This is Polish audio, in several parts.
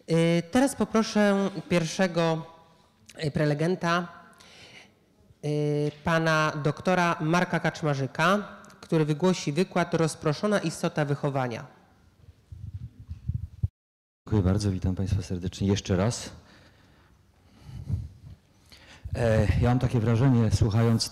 Teraz poproszę pierwszego prelegenta, pana doktora Marka Kaczmarzyka, który wygłosi wykład Rozproszona istota wychowania. Dziękuję bardzo, witam Państwa serdecznie jeszcze raz. Ja mam takie wrażenie, słuchając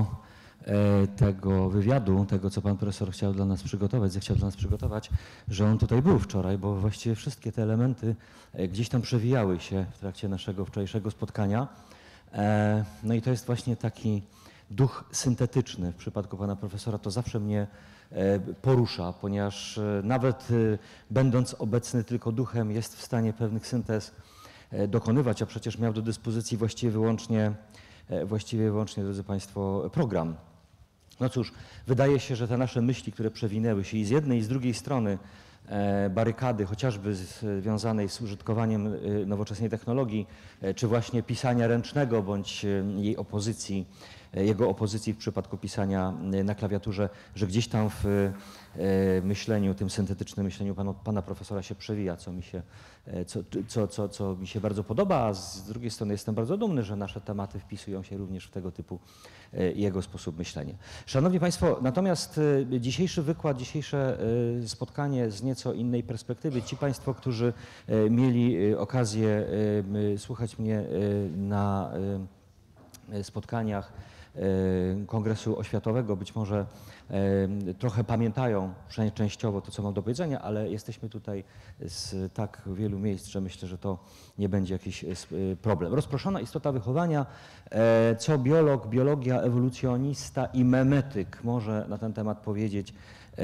tego wywiadu, tego co pan profesor chciał dla nas przygotować, zechciał dla nas przygotować, że on tutaj był wczoraj, bo właściwie wszystkie te elementy gdzieś tam przewijały się w trakcie naszego wczorajszego spotkania. No i to jest właśnie taki duch syntetyczny w przypadku pana profesora, to zawsze mnie porusza, ponieważ nawet będąc obecny tylko duchem jest w stanie pewnych syntez dokonywać, a przecież miał do dyspozycji właściwie wyłącznie, drodzy Państwo, program. No cóż, wydaje się, że te nasze myśli, które przewinęły się i z jednej i z drugiej strony barykady, chociażby związanej z użytkowaniem nowoczesnej technologii, czy właśnie pisania ręcznego, bądź jego opozycji w przypadku pisania na klawiaturze, że gdzieś tam w myśleniu, tym syntetycznym myśleniu pana profesora się przewija, co mi się bardzo podoba, a z drugiej strony jestem bardzo dumny, że nasze tematy wpisują się również w tego typu jego sposób myślenia. Szanowni Państwo, natomiast dzisiejszy wykład, dzisiejsze spotkanie z nieco innej perspektywy, ci Państwo, którzy mieli okazję słuchać mnie na spotkaniach Kongresu Oświatowego, być może trochę pamiętają, przynajmniej częściowo to, co mam do powiedzenia, ale jesteśmy tutaj z tak wielu miejsc, że myślę, że to nie będzie jakiś problem. Rozproszona istota wychowania, co biolog, biologia, ewolucjonista i memetyk może na ten temat powiedzieć.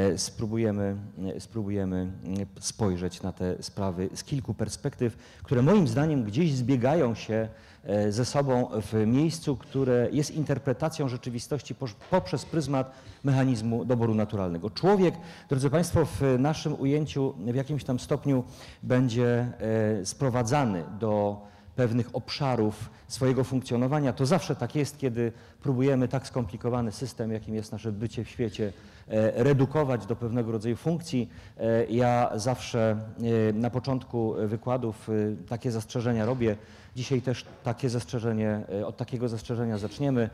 Spróbujemy spojrzeć na te sprawy z kilku perspektyw, które moim zdaniem gdzieś zbiegają się ze sobą w miejscu, które jest interpretacją rzeczywistości poprzez pryzmat mechanizmu doboru naturalnego. Człowiek, drodzy Państwo, w naszym ujęciu w jakimś tam stopniu będzie sprowadzany do pewnych obszarów swojego funkcjonowania. To zawsze tak jest, kiedy próbujemy tak skomplikowany system, jakim jest nasze bycie w świecie, redukować do pewnego rodzaju funkcji. Ja zawsze na początku wykładów takie zastrzeżenia robię. Dzisiaj też od takiego zastrzeżenia zaczniemy.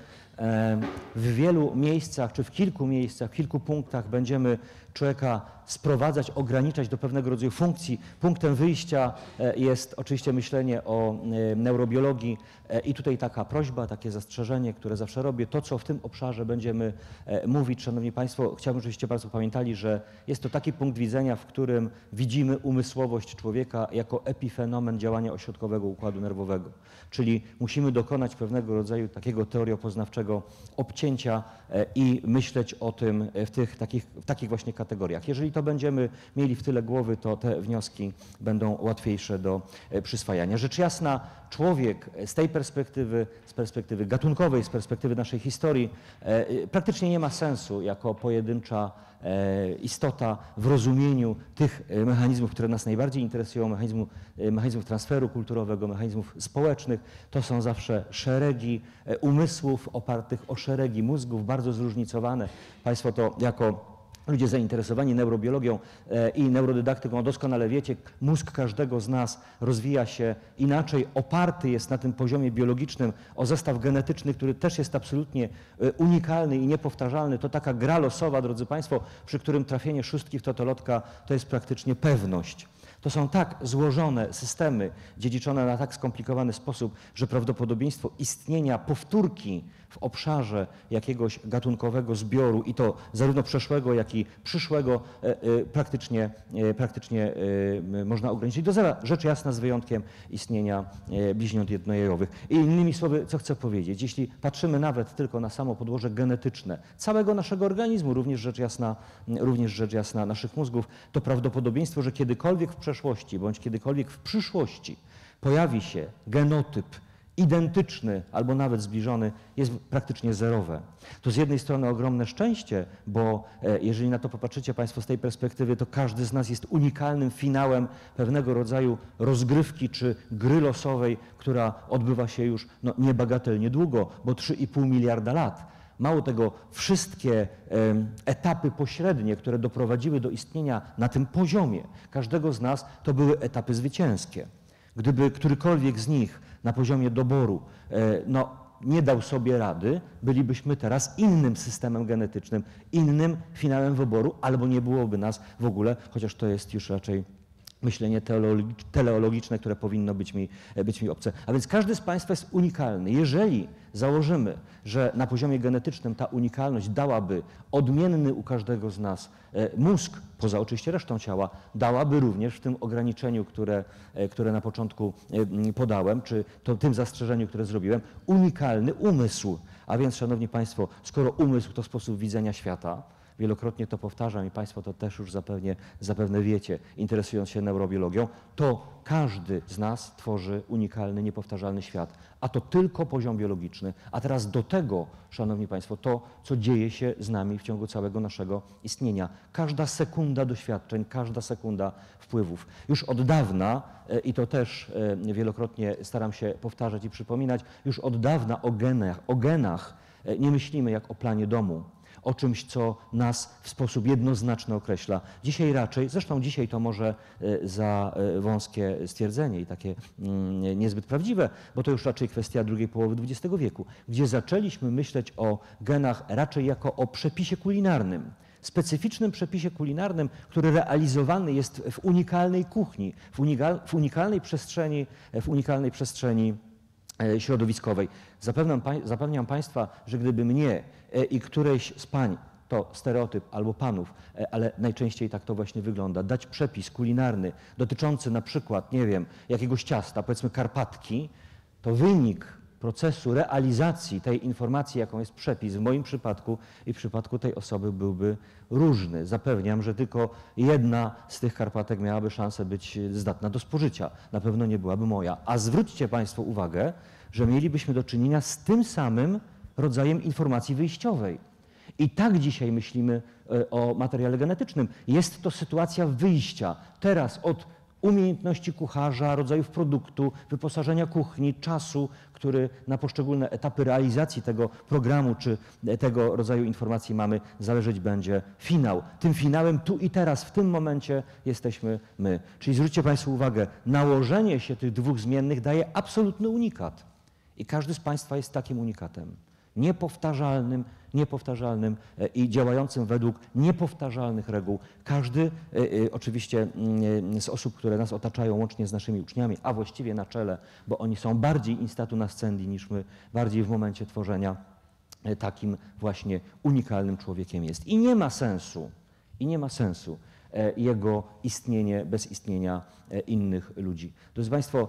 W wielu miejscach, czy w kilku miejscach, w kilku punktach będziemy człowieka sprowadzać, ograniczać do pewnego rodzaju funkcji. Punktem wyjścia jest oczywiście myślenie o neurobiologii i tutaj taka prośba, takie zastrzeżenie, które zawsze robię. To, co w tym obszarze będziemy mówić, Szanowni Państwo, chciałbym, żebyście Państwo pamiętali, że jest to taki punkt widzenia, w którym widzimy umysłowość człowieka jako epifenomen działania ośrodkowego układu nerwowego. Czyli musimy dokonać pewnego rodzaju takiego teoriopoznawczego obcięcia i myśleć o tym w takich właśnie kategoriach. Jeżeli to będziemy mieli w tyle głowy, to te wnioski będą łatwiejsze do przyswajania. Rzecz jasna, człowiek z tej perspektywy, z perspektywy gatunkowej, z perspektywy naszej historii, praktycznie nie ma sensu jako pojedyncza istota w rozumieniu tych mechanizmów, które nas najbardziej interesują, mechanizmów transferu kulturowego, mechanizmów społecznych. To są zawsze szeregi umysłów opartych o szeregi mózgów, bardzo zróżnicowane. Państwo to jako ludzie zainteresowani neurobiologią i neurodydaktyką doskonale wiecie, mózg każdego z nas rozwija się inaczej, oparty jest na tym poziomie biologicznym o zestaw genetyczny, który też jest absolutnie unikalny i niepowtarzalny. To taka gra losowa, drodzy Państwo, przy którym trafienie szóstki w totolotka to jest praktycznie pewność. To są tak złożone systemy, dziedziczone na tak skomplikowany sposób, że prawdopodobieństwo istnienia powtórki w obszarze jakiegoś gatunkowego zbioru i to zarówno przeszłego, jak i przyszłego praktycznie można ograniczyć do zera, rzecz jasna z wyjątkiem istnienia bliźniąt jednojajowych. I innymi słowy, co chcę powiedzieć, jeśli patrzymy nawet tylko na samo podłoże genetyczne całego naszego organizmu, również rzecz jasna naszych mózgów, to prawdopodobieństwo, że kiedykolwiek w przeszłości bądź kiedykolwiek w przyszłości pojawi się genotyp identyczny albo nawet zbliżony, jest praktycznie zerowe. To z jednej strony ogromne szczęście, bo jeżeli na to popatrzycie Państwo z tej perspektywy, to każdy z nas jest unikalnym finałem pewnego rodzaju rozgrywki czy gry losowej, która odbywa się już niebagatelnie długo, bo 3,5 miliarda lat. Mało tego, wszystkie etapy pośrednie, które doprowadziły do istnienia na tym poziomie każdego z nas, to były etapy zwycięskie. Gdyby którykolwiek z nich na poziomie doboru nie dał sobie rady, bylibyśmy teraz innym systemem genetycznym, innym finałem wyboru, albo nie byłoby nas w ogóle, chociaż to jest już raczej myślenie teleologiczne, które powinno być mi obce. A więc każdy z Państwa jest unikalny. Jeżeli założymy, że na poziomie genetycznym ta unikalność dałaby odmienny u każdego z nas mózg, poza oczywiście resztą ciała, dałaby również w tym ograniczeniu, które na początku podałem, czy tym zastrzeżeniu, które zrobiłem, unikalny umysł. A więc, Szanowni Państwo, skoro umysł to sposób widzenia świata, wielokrotnie to powtarzam i Państwo to też już zapewne wiecie, interesując się neurobiologią, to każdy z nas tworzy unikalny, niepowtarzalny świat, a to tylko poziom biologiczny. A teraz do tego, Szanowni Państwo, to, co dzieje się z nami w ciągu całego naszego istnienia. Każda sekunda doświadczeń, każda sekunda wpływów. Już od dawna, i to też wielokrotnie staram się powtarzać i przypominać, już od dawna o genach nie myślimy jak o planie domu, o czymś, co nas w sposób jednoznaczny określa. Dzisiaj raczej, zresztą dzisiaj to może za wąskie stwierdzenie i takie niezbyt prawdziwe, bo to już raczej kwestia drugiej połowy XX wieku, gdzie zaczęliśmy myśleć o genach raczej jako o przepisie kulinarnym, specyficznym przepisie kulinarnym, który realizowany jest w unikalnej kuchni, w unikalnej przestrzeni środowiskowej. Zapewniam Państwa, że gdyby mnie i którejś z pań, to stereotyp albo panów, ale najczęściej tak to właśnie wygląda, dać przepis kulinarny dotyczący na przykład, nie wiem, jakiegoś ciasta, powiedzmy karpatki, to wynik procesu realizacji tej informacji, jaką jest przepis w moim przypadku i w przypadku tej osoby byłby różny. Zapewniam, że tylko jedna z tych karpatek miałaby szansę być zdatna do spożycia. Na pewno nie byłaby moja. A zwróćcie Państwo uwagę, że mielibyśmy do czynienia z tym samym rodzajem informacji wyjściowej. I tak dzisiaj myślimy o materiale genetycznym. Jest to sytuacja wyjścia. Teraz od umiejętności kucharza, rodzajów produktu, wyposażenia kuchni, czasu, który na poszczególne etapy realizacji tego programu czy tego rodzaju informacji mamy, zależeć będzie finał. Tym finałem tu i teraz, w tym momencie jesteśmy my. Czyli zwróćcie Państwo uwagę, nałożenie się tych dwóch zmiennych daje absolutny unikat. I każdy z Państwa jest takim unikatem. Niepowtarzalnym i działającym według niepowtarzalnych reguł. Każdy oczywiście z osób, które nas otaczają, łącznie z naszymi uczniami, a właściwie na czele, bo oni są bardziej instatu nascendi niż my, bardziej w momencie tworzenia, takim właśnie unikalnym człowiekiem jest. I nie ma sensu jego istnienie bez istnienia innych ludzi. Drodzy Państwo,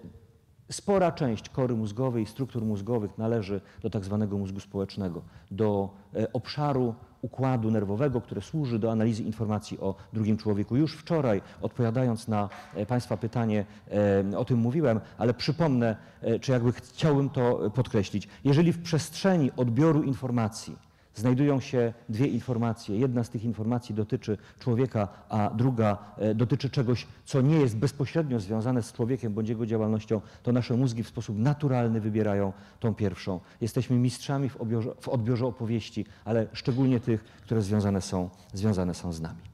spora część kory mózgowej i struktur mózgowych należy do tak zwanego mózgu społecznego, do obszaru układu nerwowego, który służy do analizy informacji o drugim człowieku. Już wczoraj, odpowiadając na Państwa pytanie, o tym mówiłem, ale przypomnę, czy jakby chciałbym to podkreślić. Jeżeli w przestrzeni odbioru informacji znajdują się dwie informacje. Jedna z tych informacji dotyczy człowieka, a druga dotyczy czegoś, co nie jest bezpośrednio związane z człowiekiem bądź jego działalnością, to nasze mózgi w sposób naturalny wybierają tą pierwszą. Jesteśmy mistrzami w odbiorze opowieści, ale szczególnie tych, które związane są z nami.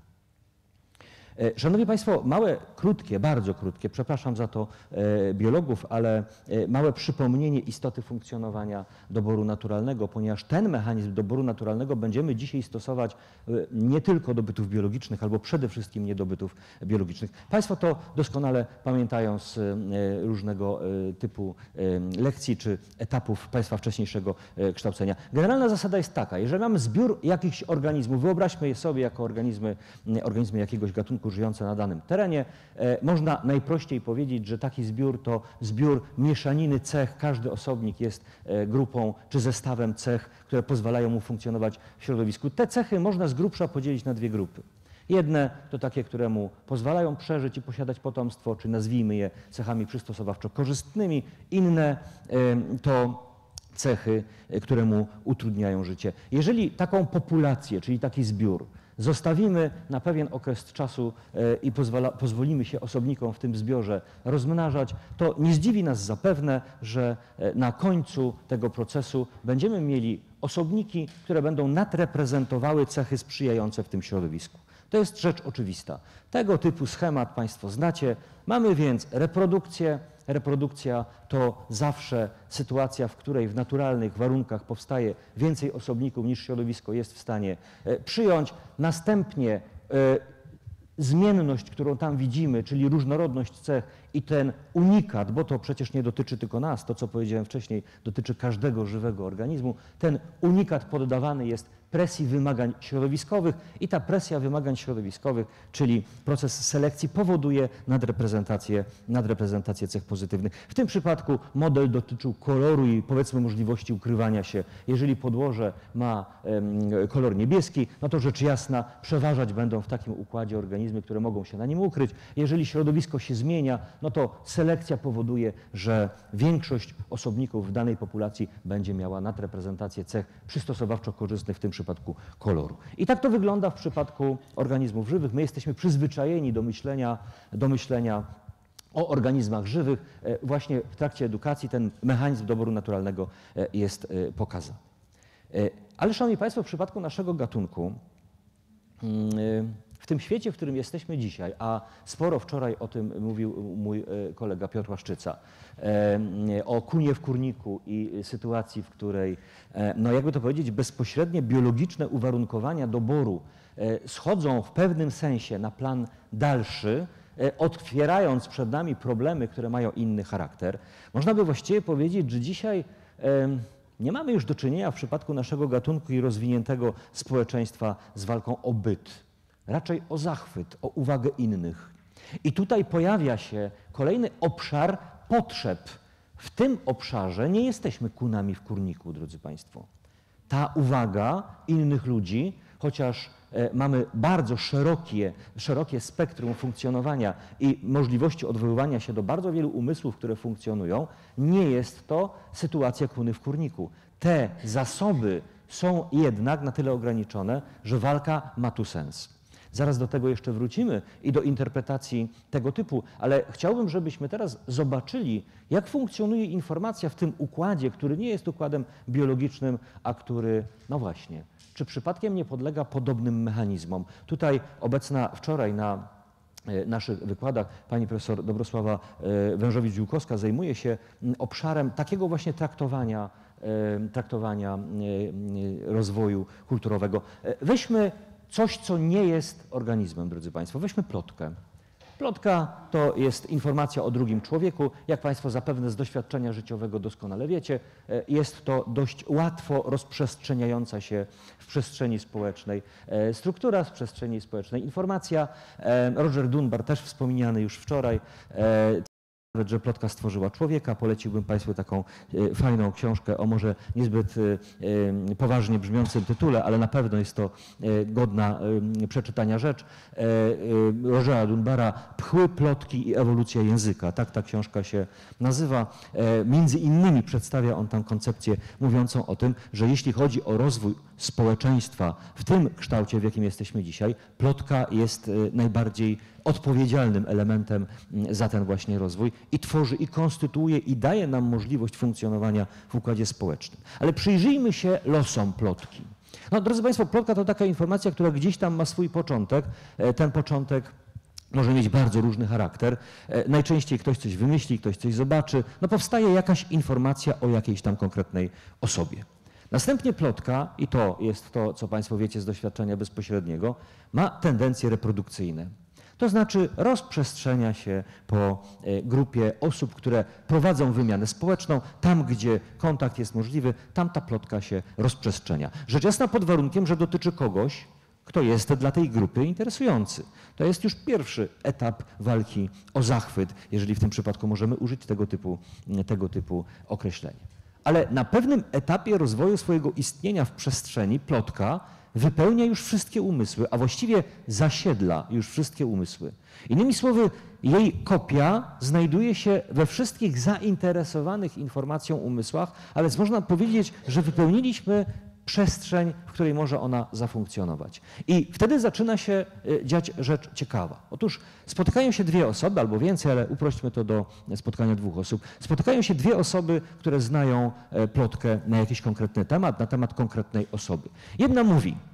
Szanowni Państwo, małe, krótkie, bardzo krótkie, przepraszam za to biologów, ale małe przypomnienie istoty funkcjonowania doboru naturalnego, ponieważ ten mechanizm doboru naturalnego będziemy dzisiaj stosować nie tylko do bytów biologicznych, albo przede wszystkim nie do bytów biologicznych. Państwo to doskonale pamiętają z różnego typu lekcji czy etapów Państwa wcześniejszego kształcenia. Generalna zasada jest taka, jeżeli mamy zbiór jakichś organizmów, wyobraźmy je sobie jako organizmy jakiegoś gatunku żyjące na danym terenie. Można najprościej powiedzieć, że taki zbiór to zbiór mieszaniny cech. Każdy osobnik jest grupą czy zestawem cech, które pozwalają mu funkcjonować w środowisku. Te cechy można z grubsza podzielić na dwie grupy. Jedne to takie, które mu pozwalają przeżyć i posiadać potomstwo, czy nazwijmy je cechami przystosowawczo-korzystnymi. Inne to cechy, które mu utrudniają życie. Jeżeli taką populację, czyli taki zbiór, zostawimy na pewien okres czasu i pozwolimy się osobnikom w tym zbiorze rozmnażać, to nie zdziwi nas zapewne, że na końcu tego procesu będziemy mieli osobniki, które będą nadreprezentowały cechy sprzyjające w tym środowisku. To jest rzecz oczywista. Tego typu schemat Państwo znacie. Mamy więc reprodukcję. Reprodukcja to zawsze sytuacja, w której w naturalnych warunkach powstaje więcej osobników niż środowisko jest w stanie przyjąć. Następnie zmienność, którą tam widzimy, czyli różnorodność cech i ten unikat, bo to przecież nie dotyczy tylko nas, to co powiedziałem wcześniej, dotyczy każdego żywego organizmu, ten unikat poddawany jest presji wymagań środowiskowych i ta presja wymagań środowiskowych, czyli proces selekcji powoduje nadreprezentację cech pozytywnych. W tym przypadku model dotyczył koloru i powiedzmy możliwości ukrywania się. Jeżeli podłoże ma kolor niebieski, no to rzecz jasna przeważać będą w takim układzie organizmy, które mogą się na nim ukryć. Jeżeli środowisko się zmienia, no to selekcja powoduje, że większość osobników w danej populacji będzie miała nadreprezentację cech przystosowawczo korzystnych, w tym przypadku koloru. I tak to wygląda w przypadku organizmów żywych. My jesteśmy przyzwyczajeni do myślenia o organizmach żywych. Właśnie w trakcie edukacji ten mechanizm doboru naturalnego jest pokazany. Ale szanowni Państwo, w przypadku naszego gatunku, w tym świecie, w którym jesteśmy dzisiaj, a sporo wczoraj o tym mówił mój kolega Piotr Łaszczyca, o kunie w kurniku i sytuacji, w której, no jakby to powiedzieć, bezpośrednie biologiczne uwarunkowania doboru schodzą w pewnym sensie na plan dalszy, otwierając przed nami problemy, które mają inny charakter. Można by właściwie powiedzieć, że dzisiaj nie mamy już do czynienia w przypadku naszego gatunku i rozwiniętego społeczeństwa z walką o byt. Raczej o zachwyt, o uwagę innych. I tutaj pojawia się kolejny obszar potrzeb. W tym obszarze nie jesteśmy kunami w kurniku, drodzy Państwo. Ta uwaga innych ludzi, chociaż mamy bardzo szerokie spektrum funkcjonowania i możliwości odwoływania się do bardzo wielu umysłów, które funkcjonują, nie jest to sytuacja kuny w kurniku. Te zasoby są jednak na tyle ograniczone, że walka ma tu sens. Zaraz do tego jeszcze wrócimy i do interpretacji tego typu, ale chciałbym, żebyśmy teraz zobaczyli, jak funkcjonuje informacja w tym układzie, który nie jest układem biologicznym, a który, no właśnie, czy przypadkiem nie podlega podobnym mechanizmom. Tutaj obecna wczoraj na naszych wykładach pani profesor Dobrosława Wężowicz-Ziółkowska zajmuje się obszarem takiego właśnie traktowania rozwoju kulturowego. Weźmy coś, co nie jest organizmem, drodzy Państwo. Weźmy plotkę. Plotka to jest informacja o drugim człowieku. Jak Państwo zapewne z doświadczenia życiowego doskonale wiecie, jest to dość łatwo rozprzestrzeniająca się w przestrzeni społecznej struktura, w przestrzeni społecznej informacja. Roger Dunbar, też wspomniany już wczoraj, nawet, że plotka stworzyła człowieka. Poleciłbym Państwu taką fajną książkę o może niezbyt poważnie brzmiącym tytule, ale na pewno jest to godna przeczytania rzecz. Rogera Dunbara Pchły, plotki i ewolucja języka. Tak ta książka się nazywa. Między innymi przedstawia on tam koncepcję mówiącą o tym, że jeśli chodzi o rozwój społeczeństwa w tym kształcie, w jakim jesteśmy dzisiaj, plotka jest najbardziej odpowiedzialnym elementem za ten właśnie rozwój i tworzy, i konstytuuje, i daje nam możliwość funkcjonowania w układzie społecznym. Ale przyjrzyjmy się losom plotki. No, drodzy Państwo, plotka to taka informacja, która gdzieś tam ma swój początek. Ten początek może mieć bardzo różny charakter. Najczęściej ktoś coś wymyśli, ktoś coś zobaczy. No, powstaje jakaś informacja o jakiejś tam konkretnej osobie. Następnie plotka, i to jest to, co Państwo wiecie z doświadczenia bezpośredniego, ma tendencje reprodukcyjne. To znaczy rozprzestrzenia się po grupie osób, które prowadzą wymianę społeczną. Tam, gdzie kontakt jest możliwy, tam ta plotka się rozprzestrzenia. Rzecz jasna pod warunkiem, że dotyczy kogoś, kto jest dla tej grupy interesujący. To jest już pierwszy etap walki o zachwyt, jeżeli w tym przypadku możemy użyć tego typu określenia. Ale na pewnym etapie rozwoju swojego istnienia w przestrzeni plotka wypełnia już wszystkie umysły, a właściwie zasiedla już wszystkie umysły. Innymi słowy, jej kopia znajduje się we wszystkich zainteresowanych informacją umysłach, a więc można powiedzieć, że wypełniliśmy przestrzeń, w której może ona zafunkcjonować. I wtedy zaczyna się dziać rzecz ciekawa. Otóż spotykają się dwie osoby, albo więcej, ale uprośćmy to do spotkania dwóch osób. Spotykają się dwie osoby, które znają plotkę na jakiś konkretny temat, na temat konkretnej osoby. Jedna mówi: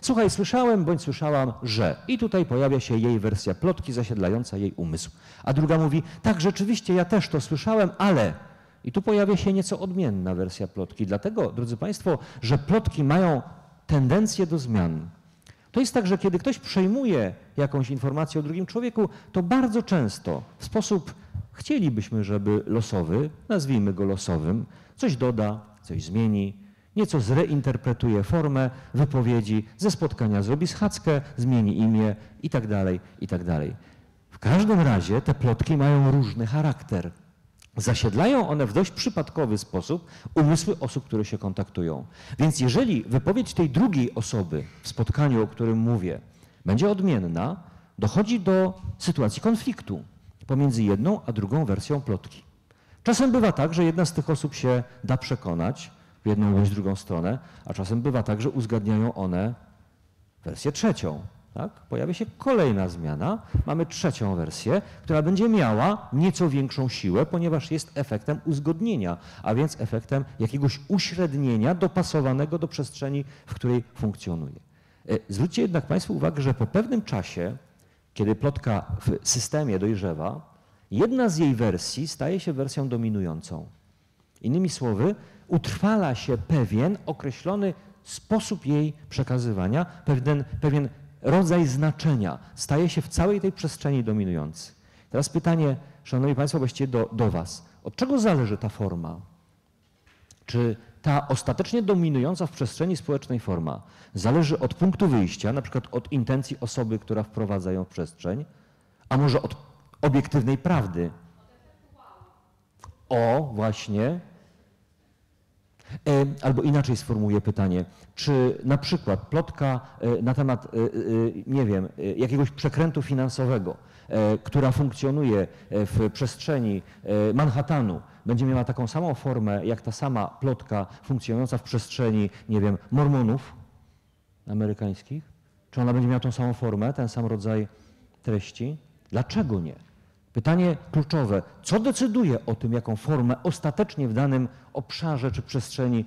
słuchaj, słyszałem bądź słyszałam, że. I tutaj pojawia się jej wersja plotki zasiedlająca jej umysł. A druga mówi, tak, rzeczywiście, ja też to słyszałem, ale... I tu pojawia się nieco odmienna wersja plotki. Dlatego, drodzy Państwo, że plotki mają tendencję do zmian. To jest tak, że kiedy ktoś przejmuje jakąś informację o drugim człowieku, to bardzo często w sposób, chcielibyśmy, żeby losowy, nazwijmy go losowym, coś doda, coś zmieni, nieco zreinterpretuje formę wypowiedzi, ze spotkania zrobi schadzkę, zmieni imię itd., itd. W każdym razie te plotki mają różny charakter. Zasiedlają one w dość przypadkowy sposób umysły osób, które się kontaktują. Więc jeżeli wypowiedź tej drugiej osoby w spotkaniu, o którym mówię, będzie odmienna, dochodzi do sytuacji konfliktu pomiędzy jedną a drugą wersją plotki. Czasem bywa tak, że jedna z tych osób się da przekonać w jedną bądź drugą stronę, a czasem bywa tak, że uzgadniają one wersję trzecią. Tak? Pojawia się kolejna zmiana, mamy trzecią wersję, która będzie miała nieco większą siłę, ponieważ jest efektem uzgodnienia, a więc efektem jakiegoś uśrednienia dopasowanego do przestrzeni, w której funkcjonuje. Zwróćcie jednak Państwo uwagę, że po pewnym czasie, kiedy plotka w systemie dojrzewa, jedna z jej wersji staje się wersją dominującą. Innymi słowy, utrwala się pewien określony sposób jej przekazywania, pewien rodzaj znaczenia staje się w całej tej przestrzeni dominujący. Teraz pytanie, Szanowni Państwo, właściwie do Was. Od czego zależy ta forma? Czy ta ostatecznie dominująca w przestrzeni społecznej forma zależy od punktu wyjścia, na przykład od intencji osoby, która wprowadza ją w przestrzeń, a może od obiektywnej prawdy? O, właśnie. Albo inaczej sformułuję pytanie, czy na przykład plotka na temat, nie wiem, jakiegoś przekrętu finansowego, która funkcjonuje w przestrzeni Manhattanu, będzie miała taką samą formę, jak ta sama plotka funkcjonująca w przestrzeni, nie wiem, Mormonów amerykańskich? Czy ona będzie miała tą samą formę, ten sam rodzaj treści? Dlaczego nie? Pytanie kluczowe, co decyduje o tym, jaką formę ostatecznie w danym obszarze czy przestrzeni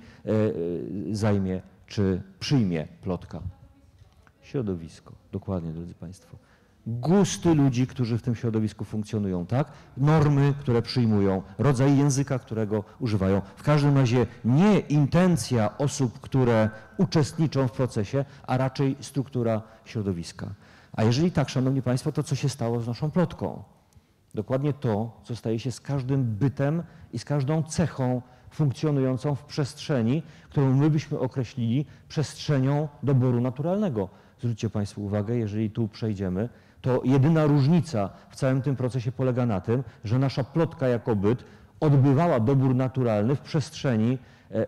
zajmie czy przyjmie plotka? Środowisko, dokładnie, drodzy Państwo. Gusty ludzi, którzy w tym środowisku funkcjonują, tak? Normy, które przyjmują, rodzaj języka, którego używają. W każdym razie nie intencja osób, które uczestniczą w procesie, a raczej struktura środowiska. A jeżeli tak, Szanowni Państwo, to co się stało z naszą plotką? Dokładnie to, co staje się z każdym bytem i z każdą cechą funkcjonującą w przestrzeni, którą my byśmy określili przestrzenią doboru naturalnego. Zwróćcie Państwo uwagę, jeżeli tu przejdziemy, to jedyna różnica w całym tym procesie polega na tym, że nasza plotka jako byt odbywała dobór naturalny w przestrzeni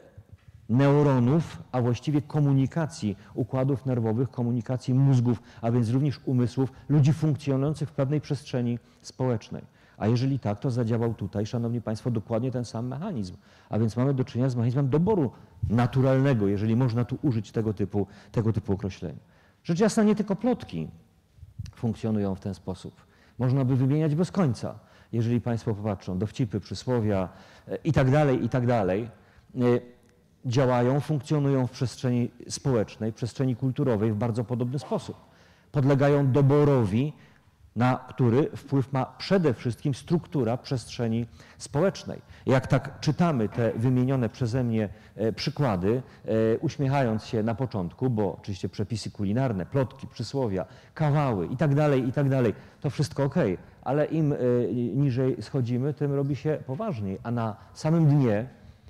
neuronów, a właściwie komunikacji układów nerwowych, komunikacji mózgów, a więc również umysłów ludzi funkcjonujących w pewnej przestrzeni społecznej. A jeżeli tak, to zadziałał tutaj, Szanowni Państwo, dokładnie ten sam mechanizm. A więc mamy do czynienia z mechanizmem doboru naturalnego, jeżeli można tu użyć tego typu określenia. Rzecz jasna, nie tylko plotki funkcjonują w ten sposób. Można by wymieniać bez końca. Jeżeli Państwo popatrzą, dowcipy, przysłowia i tak dalej, działają, funkcjonują w przestrzeni społecznej, przestrzeni kulturowej w bardzo podobny sposób. Podlegają doborowi, na który wpływ ma przede wszystkim struktura przestrzeni społecznej. Jak tak czytamy te wymienione przeze mnie przykłady, uśmiechając się na początku, bo oczywiście przepisy kulinarne, plotki, przysłowia, kawały i tak dalej, to wszystko okej, ale im niżej schodzimy, tym robi się poważniej, a na samym dnie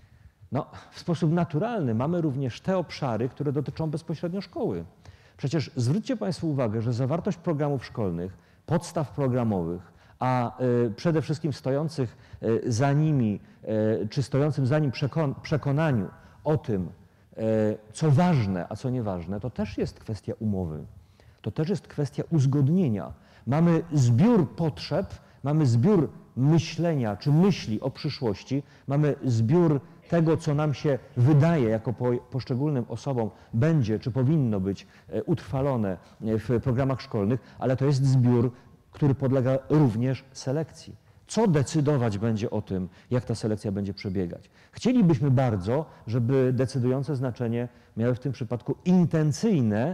w sposób naturalny mamy również te obszary, które dotyczą bezpośrednio szkoły. Przecież zwróćcie Państwo uwagę, że zawartość programów szkolnych, podstaw programowych, a przede wszystkim stojących za nimi, czy stojącym za nim przekonaniu o tym, co ważne, a co nieważne, to też jest kwestia umowy. To też jest kwestia uzgodnienia. Mamy zbiór potrzeb, mamy zbiór myślenia czy myśli o przyszłości, mamy zbiór tego, co nam się wydaje jako poszczególnym osobom będzie czy powinno być utrwalone w programach szkolnych, ale to jest zbiór, który podlega również selekcji. Co decydować będzie o tym, jak ta selekcja będzie przebiegać? Chcielibyśmy bardzo, żeby decydujące znaczenie miały w tym przypadku intencyjne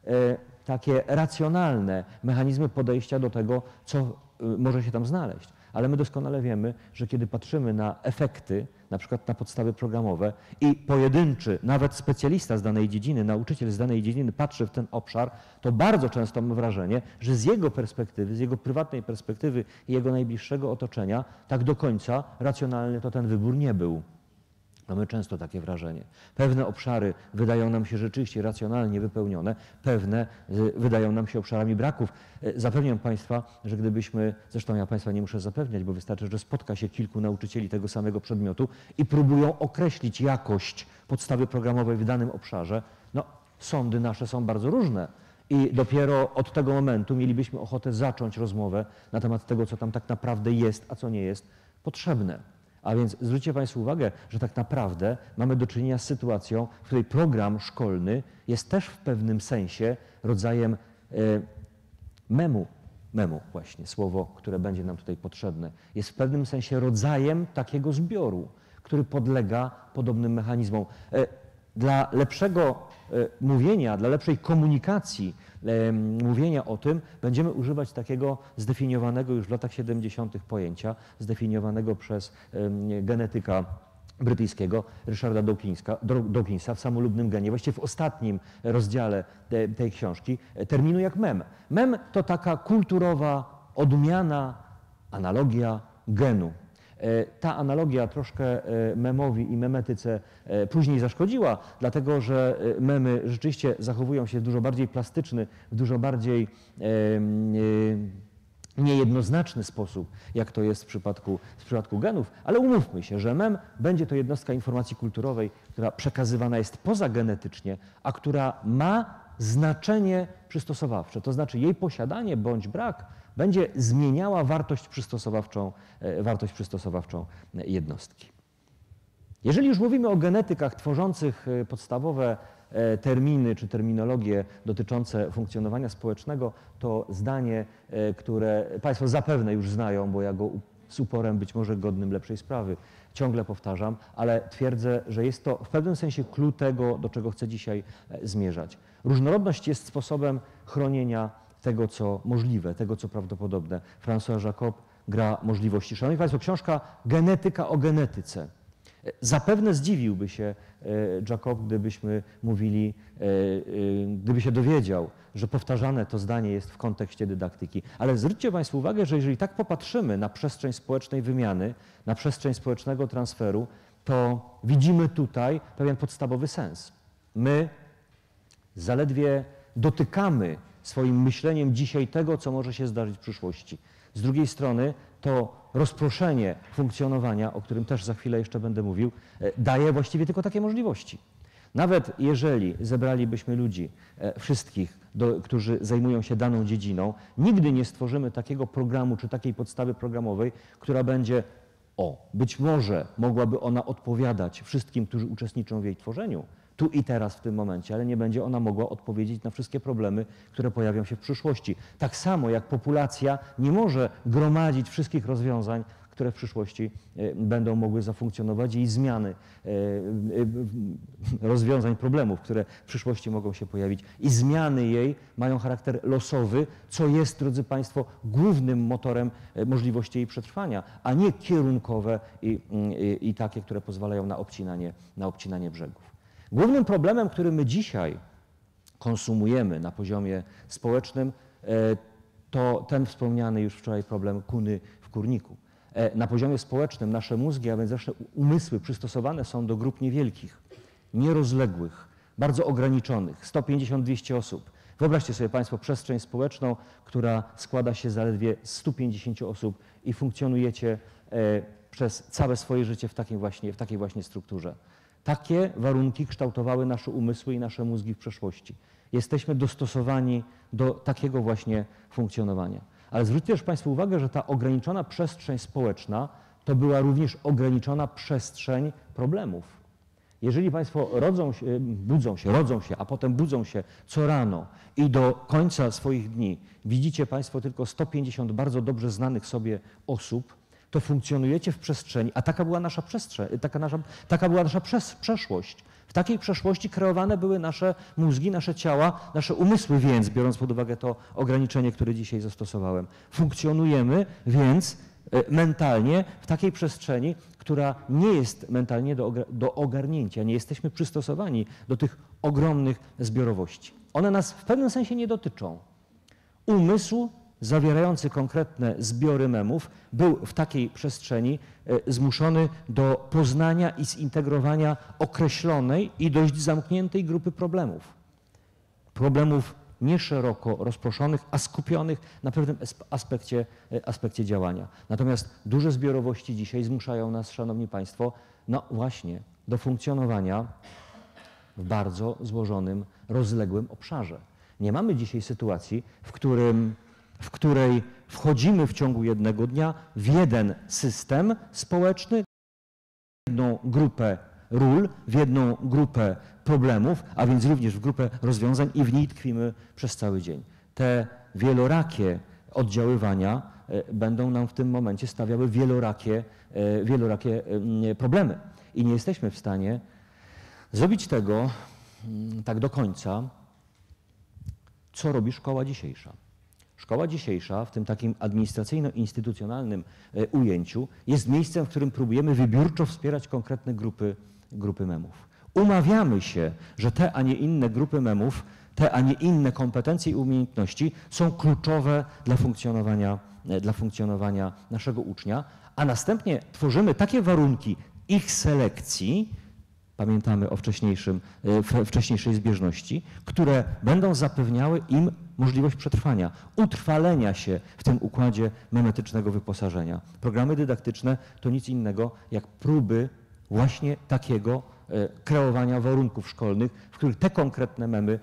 takie racjonalne mechanizmy podejścia do tego, co może się tam znaleźć. Ale my doskonale wiemy, że kiedy patrzymy na efekty, na przykład na podstawy programowe i pojedynczy, nawet specjalista z danej dziedziny, nauczyciel z danej dziedziny patrzy w ten obszar, to bardzo często mam wrażenie, że z jego perspektywy, z jego prywatnej perspektywy i jego najbliższego otoczenia, tak do końca racjonalny to ten wybór nie był. Mamy często takie wrażenie. Pewne obszary wydają nam się rzeczywiście racjonalnie wypełnione, pewne wydają nam się obszarami braków. Zapewniam Państwa, że gdybyśmy, zresztą ja Państwa nie muszę zapewniać, bo wystarczy, że spotka się kilku nauczycieli tego samego przedmiotu i próbują określić jakość podstawy programowej w danym obszarze, no sądy nasze są bardzo różne. I dopiero od tego momentu mielibyśmy ochotę zacząć rozmowę na temat tego, co tam tak naprawdę jest, a co nie jest potrzebne. A więc zwróćcie Państwo uwagę, że tak naprawdę mamy do czynienia z sytuacją, w której program szkolny jest też w pewnym sensie rodzajem memu właśnie, słowo, które będzie nam tutaj potrzebne, jest w pewnym sensie rodzajem takiego zbioru, który podlega podobnym mechanizmom. Dla lepszego mówienia, dla lepszej komunikacji mówienia o tym będziemy używać takiego zdefiniowanego już w latach 70. pojęcia, zdefiniowanego przez genetyka brytyjskiego Richarda Dawkinsa w Samolubnym genie, właściwie w ostatnim rozdziale tej książki, terminu jak mem. Mem to taka kulturowa odmiana, analogia genu. Ta analogia troszkę memowi i memetyce później zaszkodziła, dlatego że memy rzeczywiście zachowują się w dużo bardziej plastyczny, w dużo bardziej niejednoznaczny sposób, jak to jest w przypadku genów, ale umówmy się, że mem będzie to jednostka informacji kulturowej, która przekazywana jest pozagenetycznie, a która ma znaczenie przystosowawcze, to znaczy jej posiadanie bądź brak będzie zmieniała wartość przystosowawczą jednostki. Jeżeli już mówimy o genetykach tworzących podstawowe terminy czy terminologie dotyczące funkcjonowania społecznego, to zdanie, które Państwo zapewne już znają, bo ja go z uporem być może godnym lepszej sprawy ciągle powtarzam, ale twierdzę, że jest to w pewnym sensie clue tego, do czego chcę dzisiaj zmierzać. Różnorodność jest sposobem chronienia tego, co możliwe, tego, co prawdopodobne. François Jacob, Gra możliwości. Szanowni Państwo, książka Genetyka o genetyce. Zapewne zdziwiłby się Jacob, gdybyśmy mówili, gdyby się dowiedział, że powtarzane to zdanie jest w kontekście dydaktyki. Ale zwróćcie Państwo uwagę, że jeżeli tak popatrzymy na przestrzeń społecznej wymiany, na przestrzeń społecznego transferu, to widzimy tutaj pewien podstawowy sens. My zaledwie dotykamy swoim myśleniem dzisiaj tego, co może się zdarzyć w przyszłości. Z drugiej strony to rozproszenie funkcjonowania, o którym też za chwilę jeszcze będę mówił, daje właściwie tylko takie możliwości. Nawet jeżeli zebralibyśmy ludzi, wszystkich, którzy zajmują się daną dziedziną, nigdy nie stworzymy takiego programu czy takiej podstawy programowej, która będzie, być może mogłaby ona odpowiadać wszystkim, którzy uczestniczą w jej tworzeniu, tu i teraz w tym momencie, ale nie będzie ona mogła odpowiedzieć na wszystkie problemy, które pojawią się w przyszłości. Tak samo jak populacja nie może gromadzić wszystkich rozwiązań, które w przyszłości będą mogły zafunkcjonować i zmiany rozwiązań problemów, które w przyszłości mogą się pojawić. I zmiany jej mają charakter losowy, co jest, drodzy Państwo, głównym motorem możliwości jej przetrwania, a nie kierunkowe i takie, które pozwalają na obcinanie brzegów. Głównym problemem, który my dzisiaj konsumujemy na poziomie społecznym, to ten wspomniany już wczoraj problem kuny w kurniku. Na poziomie społecznym nasze mózgi, a więc nasze umysły przystosowane są do grup niewielkich, nierozległych, bardzo ograniczonych, 150-200 osób. Wyobraźcie sobie Państwo przestrzeń społeczną, która składa się zaledwie z 150 osób i funkcjonujecie przez całe swoje życie w takiej właśnie strukturze. Takie warunki kształtowały nasze umysły i nasze mózgi w przeszłości. Jesteśmy dostosowani do takiego właśnie funkcjonowania. Ale zwróćcie też Państwo uwagę, że ta ograniczona przestrzeń społeczna to była również ograniczona przestrzeń problemów. Jeżeli Państwo rodzą się, a potem budzą się co rano i do końca swoich dni widzicie Państwo tylko 150 bardzo dobrze znanych sobie osób, to funkcjonujecie w przestrzeni, a taka była nasza przestrzeń, taka była nasza przeszłość. W takiej przeszłości kreowane były nasze mózgi, nasze ciała, nasze umysły, więc biorąc pod uwagę to ograniczenie, które dzisiaj zastosowałem. Funkcjonujemy więc mentalnie w takiej przestrzeni, która nie jest mentalnie do ogarnięcia. Nie jesteśmy przystosowani do tych ogromnych zbiorowości. One nas w pewnym sensie nie dotyczą. Umysł zawierający konkretne zbiory memów był w takiej przestrzeni zmuszony do poznania i zintegrowania określonej i dość zamkniętej grupy problemów. Problemów nie szeroko rozproszonych, a skupionych na pewnym aspekcie działania. Natomiast duże zbiorowości dzisiaj zmuszają nas, szanowni państwo, no właśnie do funkcjonowania w bardzo złożonym, rozległym obszarze. Nie mamy dzisiaj sytuacji, w której wchodzimy w ciągu jednego dnia w jeden system społeczny, w jedną grupę ról, w jedną grupę problemów, a więc również w grupę rozwiązań i w niej tkwimy przez cały dzień. Te wielorakie oddziaływania będą nam w tym momencie stawiały wielorakie problemy. I nie jesteśmy w stanie zrobić tego tak do końca, co robi szkoła dzisiejsza. Szkoła dzisiejsza w tym takim administracyjno-instytucjonalnym ujęciu jest miejscem, w którym próbujemy wybiórczo wspierać konkretne grupy memów. Umawiamy się, że te, a nie inne grupy memów, te, a nie inne kompetencje i umiejętności są kluczowe dla funkcjonowania naszego ucznia, a następnie tworzymy takie warunki ich selekcji, pamiętamy o wcześniejszej zbieżności, które będą zapewniały im możliwość przetrwania, utrwalenia się w tym układzie memetycznego wyposażenia. Programy dydaktyczne to nic innego jak próby właśnie takiego kreowania warunków szkolnych, w których te konkretne memy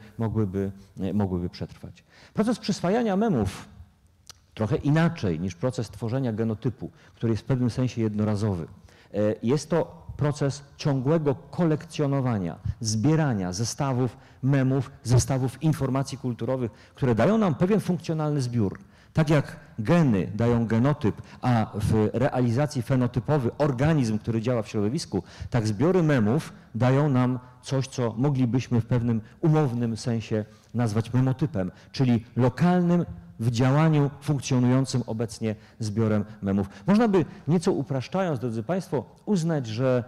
mogłyby przetrwać. Proces przyswajania memów trochę inaczej niż proces tworzenia genotypu, który jest w pewnym sensie jednorazowy. Jest to proces ciągłego kolekcjonowania, zbierania zestawów memów, zestawów informacji kulturowych, które dają nam pewien funkcjonalny zbiór. Tak jak geny dają genotyp, a w realizacji fenotypowy organizm, który działa w środowisku, tak zbiory memów dają nam coś, co moglibyśmy w pewnym umownym sensie nazwać memotypem, czyli lokalnym w działaniu funkcjonującym obecnie zbiorem memów. Można by nieco upraszczając, drodzy państwo, uznać, że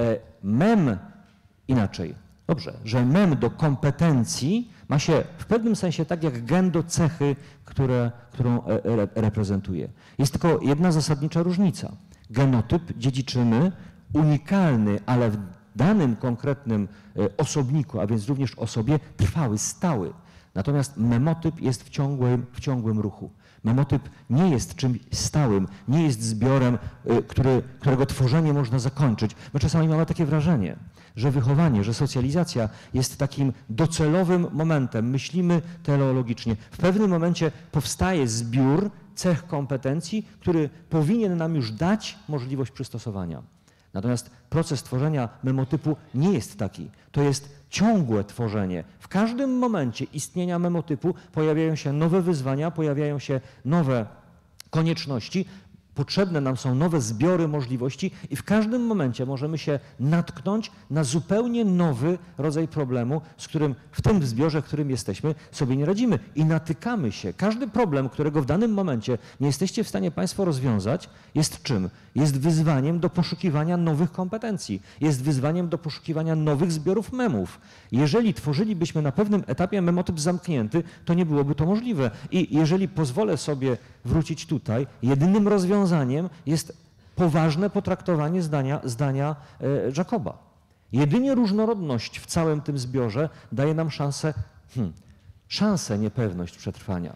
mem inaczej. Dobrze, że mem do kompetencji ma się w pewnym sensie tak jak gen do cechy, którą reprezentuje. Jest tylko jedna zasadnicza różnica. Genotyp dziedziczymy unikalny, ale w danym konkretnym osobniku, a więc również osobie trwały, stały. Natomiast memotyp jest w ciągłym ruchu. Memotyp nie jest czymś stałym, nie jest zbiorem, którego tworzenie można zakończyć. My czasami mamy takie wrażenie, że wychowanie, że socjalizacja jest takim docelowym momentem. Myślimy teleologicznie. W pewnym momencie powstaje zbiór cech kompetencji, który powinien nam już dać możliwość przystosowania. Natomiast proces tworzenia memotypu nie jest taki. To jest ciągłe tworzenie. W każdym momencie istnienia memotypu pojawiają się nowe wyzwania, pojawiają się nowe konieczności, potrzebne nam są nowe zbiory możliwości i w każdym momencie możemy się natknąć na zupełnie nowy rodzaj problemu, z którym w tym zbiorze, w którym jesteśmy, sobie nie radzimy i natykamy się. Każdy problem, którego w danym momencie nie jesteście w stanie państwo rozwiązać, jest czym? Jest wyzwaniem do poszukiwania nowych kompetencji, jest wyzwaniem do poszukiwania nowych zbiorów memów. Jeżeli tworzylibyśmy na pewnym etapie memotyp zamknięty, to nie byłoby to możliwe. I jeżeli pozwolę sobie wrócić tutaj, jedynym rozwiązaniem jest poważne potraktowanie zdania Jacoba. Jedynie różnorodność w całym tym zbiorze daje nam szansę, niepewność przetrwania.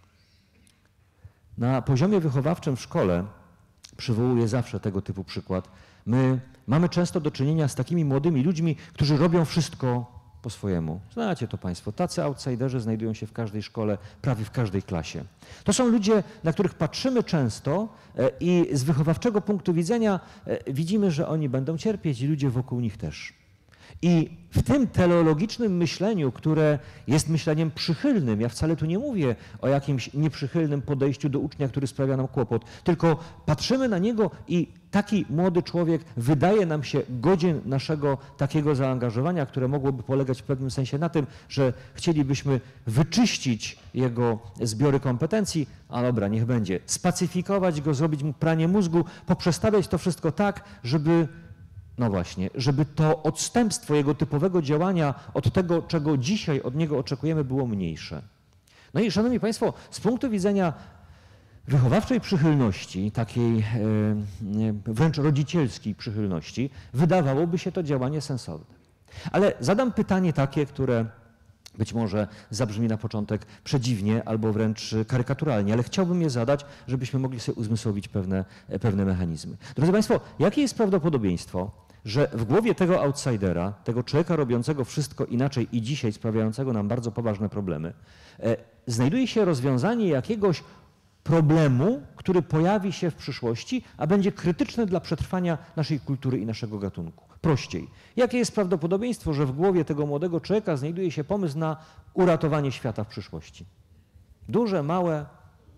Na poziomie wychowawczym w szkole przywołuję zawsze tego typu przykład. My mamy często do czynienia z takimi młodymi ludźmi, którzy robią wszystko po swojemu. Znacie to państwo. Tacy outsiderzy znajdują się w każdej szkole, prawie w każdej klasie. To są ludzie, na których patrzymy często i z wychowawczego punktu widzenia widzimy, że oni będą cierpieć i ludzie wokół nich też. I w tym teleologicznym myśleniu, które jest myśleniem przychylnym, ja wcale tu nie mówię o jakimś nieprzychylnym podejściu do ucznia, który sprawia nam kłopot, tylko patrzymy na niego i taki młody człowiek wydaje nam się godzien naszego takiego zaangażowania, które mogłoby polegać w pewnym sensie na tym, że chcielibyśmy wyczyścić jego zbiory kompetencji, a dobra, niech będzie, spacyfikować go, zrobić mu pranie mózgu, poprzestawiać to wszystko tak, żeby no właśnie, żeby to odstępstwo jego typowego działania od tego, czego dzisiaj od niego oczekujemy, było mniejsze. No i szanowni państwo, z punktu widzenia wychowawczej przychylności, takiej wręcz rodzicielskiej przychylności, wydawałoby się to działanie sensowne. Ale zadam pytanie takie, które być może zabrzmi na początek przedziwnie albo wręcz karykaturalnie, ale chciałbym je zadać, żebyśmy mogli sobie uzmysłowić pewne mechanizmy. Drodzy państwo, jakie jest prawdopodobieństwo, że w głowie tego outsidera, tego człowieka robiącego wszystko inaczej i dzisiaj sprawiającego nam bardzo poważne problemy, znajduje się rozwiązanie jakiegoś problemu, który pojawi się w przyszłości, a będzie krytyczny dla przetrwania naszej kultury i naszego gatunku? Prościej. Jakie jest prawdopodobieństwo, że w głowie tego młodego człowieka znajduje się pomysł na uratowanie świata w przyszłości? Duże, małe?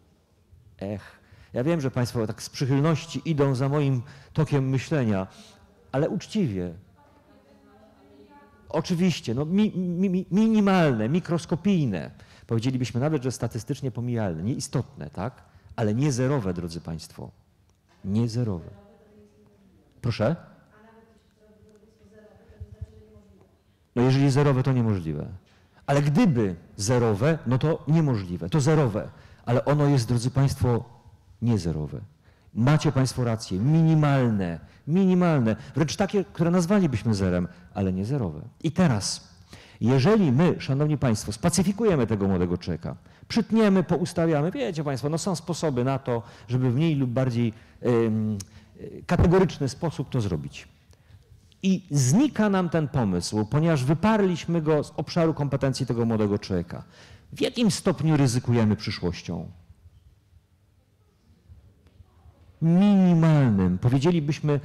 Ja wiem, że państwo tak z przychylności idą za moim tokiem myślenia, ale uczciwie. Oczywiście, no minimalne, mikroskopijne. Powiedzielibyśmy nawet, że statystycznie pomijalne, nieistotne, tak? Ale nie zerowe, drodzy państwo. Nie zerowe. Proszę? No jeżeli zerowe, to niemożliwe. Ale gdyby zerowe, no to niemożliwe. To zerowe. Ale ono jest, drodzy państwo, niezerowe. Macie państwo rację. Minimalne. Minimalne. Wręcz takie, które nazwalibyśmy zerem, ale nie zerowe. I teraz, jeżeli my, szanowni państwo, spacyfikujemy tego młodego człowieka, przytniemy, poustawiamy, wiecie państwo, no są sposoby na to, żeby w mniej lub bardziej kategoryczny sposób to zrobić. I znika nam ten pomysł, ponieważ wyparliśmy go z obszaru kompetencji tego młodego człowieka. W jakim stopniu ryzykujemy przyszłością? Minimalnym. Powiedzielibyśmy,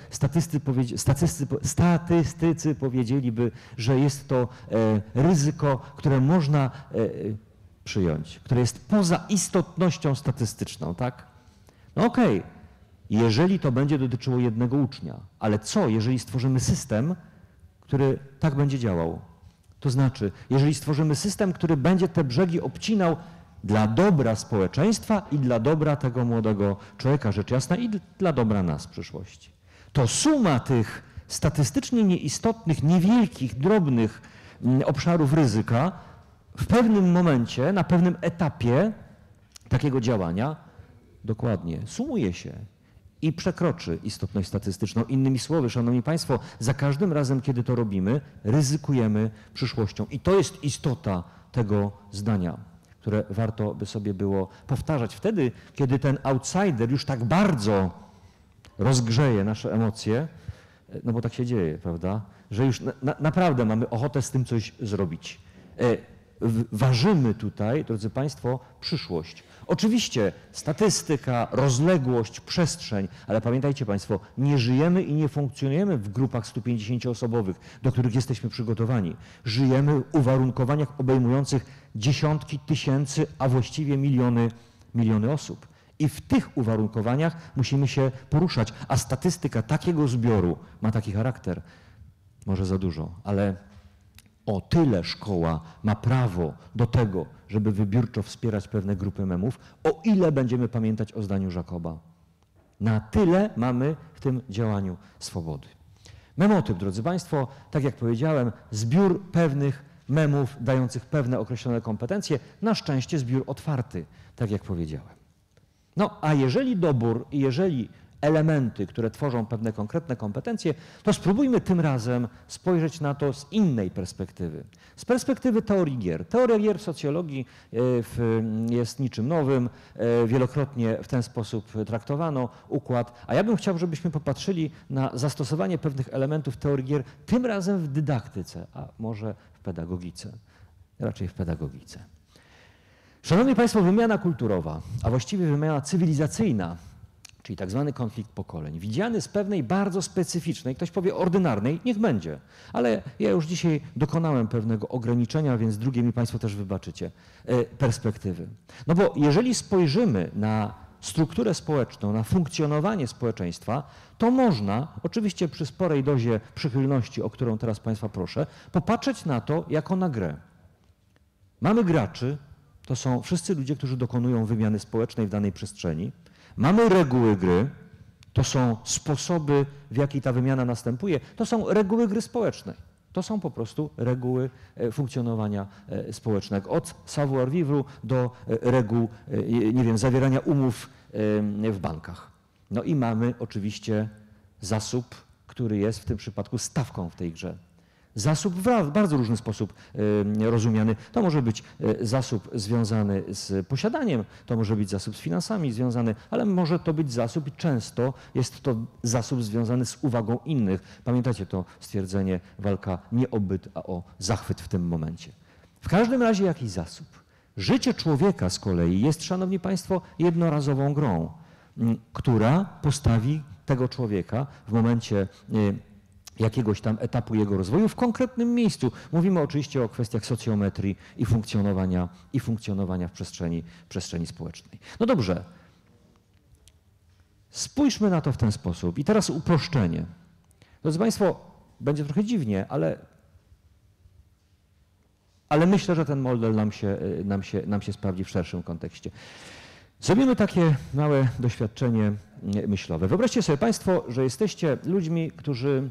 statystycy powiedzieliby, że jest to ryzyko, które można przyjąć, które jest poza istotnością statystyczną, tak? No okej. Jeżeli to będzie dotyczyło jednego ucznia, ale co, jeżeli stworzymy system, który tak będzie działał? To znaczy, jeżeli stworzymy system, który będzie te brzegi obcinał dla dobra społeczeństwa i dla dobra tego młodego człowieka, rzecz jasna, i dla dobra nas w przyszłości, to suma tych statystycznie nieistotnych, niewielkich, drobnych obszarów ryzyka w pewnym momencie, na pewnym etapie takiego działania dokładnie sumuje się i przekroczy istotność statystyczną. Innymi słowy, szanowni państwo, za każdym razem, kiedy to robimy, ryzykujemy przyszłością. I to jest istota tego zdania, które warto by sobie było powtarzać wtedy, kiedy ten outsider już tak bardzo rozgrzeje nasze emocje, no bo tak się dzieje, prawda, że już naprawdę mamy ochotę z tym coś zrobić. Ważymy tutaj, drodzy państwo, przyszłość. Oczywiście statystyka, rozległość, przestrzeń, ale pamiętajcie państwo, nie żyjemy i nie funkcjonujemy w grupach 150-osobowych, do których jesteśmy przygotowani. Żyjemy w uwarunkowaniach obejmujących dziesiątki tysięcy, a właściwie miliony osób. I w tych uwarunkowaniach musimy się poruszać, a statystyka takiego zbioru ma taki charakter. Może za dużo, ale o tyle szkoła ma prawo do tego, żeby wybiórczo wspierać pewne grupy memów, o ile będziemy pamiętać o zdaniu Jacoba. Na tyle mamy w tym działaniu swobody. Memotyp, drodzy państwo, tak jak powiedziałem, zbiór pewnych memów dających pewne określone kompetencje, na szczęście zbiór otwarty, tak jak powiedziałem. No a jeżeli dobór i jeżeli elementy, które tworzą pewne konkretne kompetencje, to spróbujmy tym razem spojrzeć na to z innej perspektywy. Z perspektywy teorii gier. Teoria gier w socjologii jest niczym nowym, wielokrotnie w ten sposób traktowano układ, a ja bym chciał, żebyśmy popatrzyli na zastosowanie pewnych elementów teorii gier, tym razem w dydaktyce, a może w pedagogice, raczej w pedagogice. Szanowni państwo, wymiana kulturowa, a właściwie wymiana cywilizacyjna, czyli tak zwany konflikt pokoleń, widziany z pewnej bardzo specyficznej, ktoś powie ordynarnej, niech będzie, ale ja już dzisiaj dokonałem pewnego ograniczenia, więc drugie mi Państwo też wybaczycie, perspektywy. No bo jeżeli spojrzymy na strukturę społeczną, na funkcjonowanie społeczeństwa, to można, oczywiście przy sporej dozie przychylności, o którą teraz Państwa proszę, popatrzeć na to jako na grę. Mamy graczy, to są wszyscy ludzie, którzy dokonują wymiany społecznej w danej przestrzeni. Mamy reguły gry, to są sposoby, w jaki ta wymiana następuje. To są reguły gry społecznej. To są po prostu reguły funkcjonowania społecznego. Od savoir-vivre do reguł, nie wiem, zawierania umów w bankach. No i mamy oczywiście zasób, który jest w tym przypadku stawką w tej grze. Zasób w bardzo różny sposób rozumiany. To może być zasób związany z posiadaniem, to może być zasób z finansami związany, ale może to być zasób i często jest to zasób związany z uwagą innych. Pamiętacie to stwierdzenie, walka nie o byt, a o zachwyt w tym momencie. W każdym razie jakiś zasób. Życie człowieka z kolei jest, szanowni Państwo, jednorazową grą, która postawi tego człowieka w momencie jakiegoś tam etapu jego rozwoju w konkretnym miejscu. Mówimy oczywiście o kwestiach socjometrii i funkcjonowania w przestrzeni społecznej. No dobrze, spójrzmy na to w ten sposób. I teraz uproszczenie. Drodzy Państwo, będzie trochę dziwnie, ale myślę, że ten model nam się sprawdzi w szerszym kontekście. Zrobimy takie małe doświadczenie myślowe. Wyobraźcie sobie Państwo, że jesteście ludźmi, którzy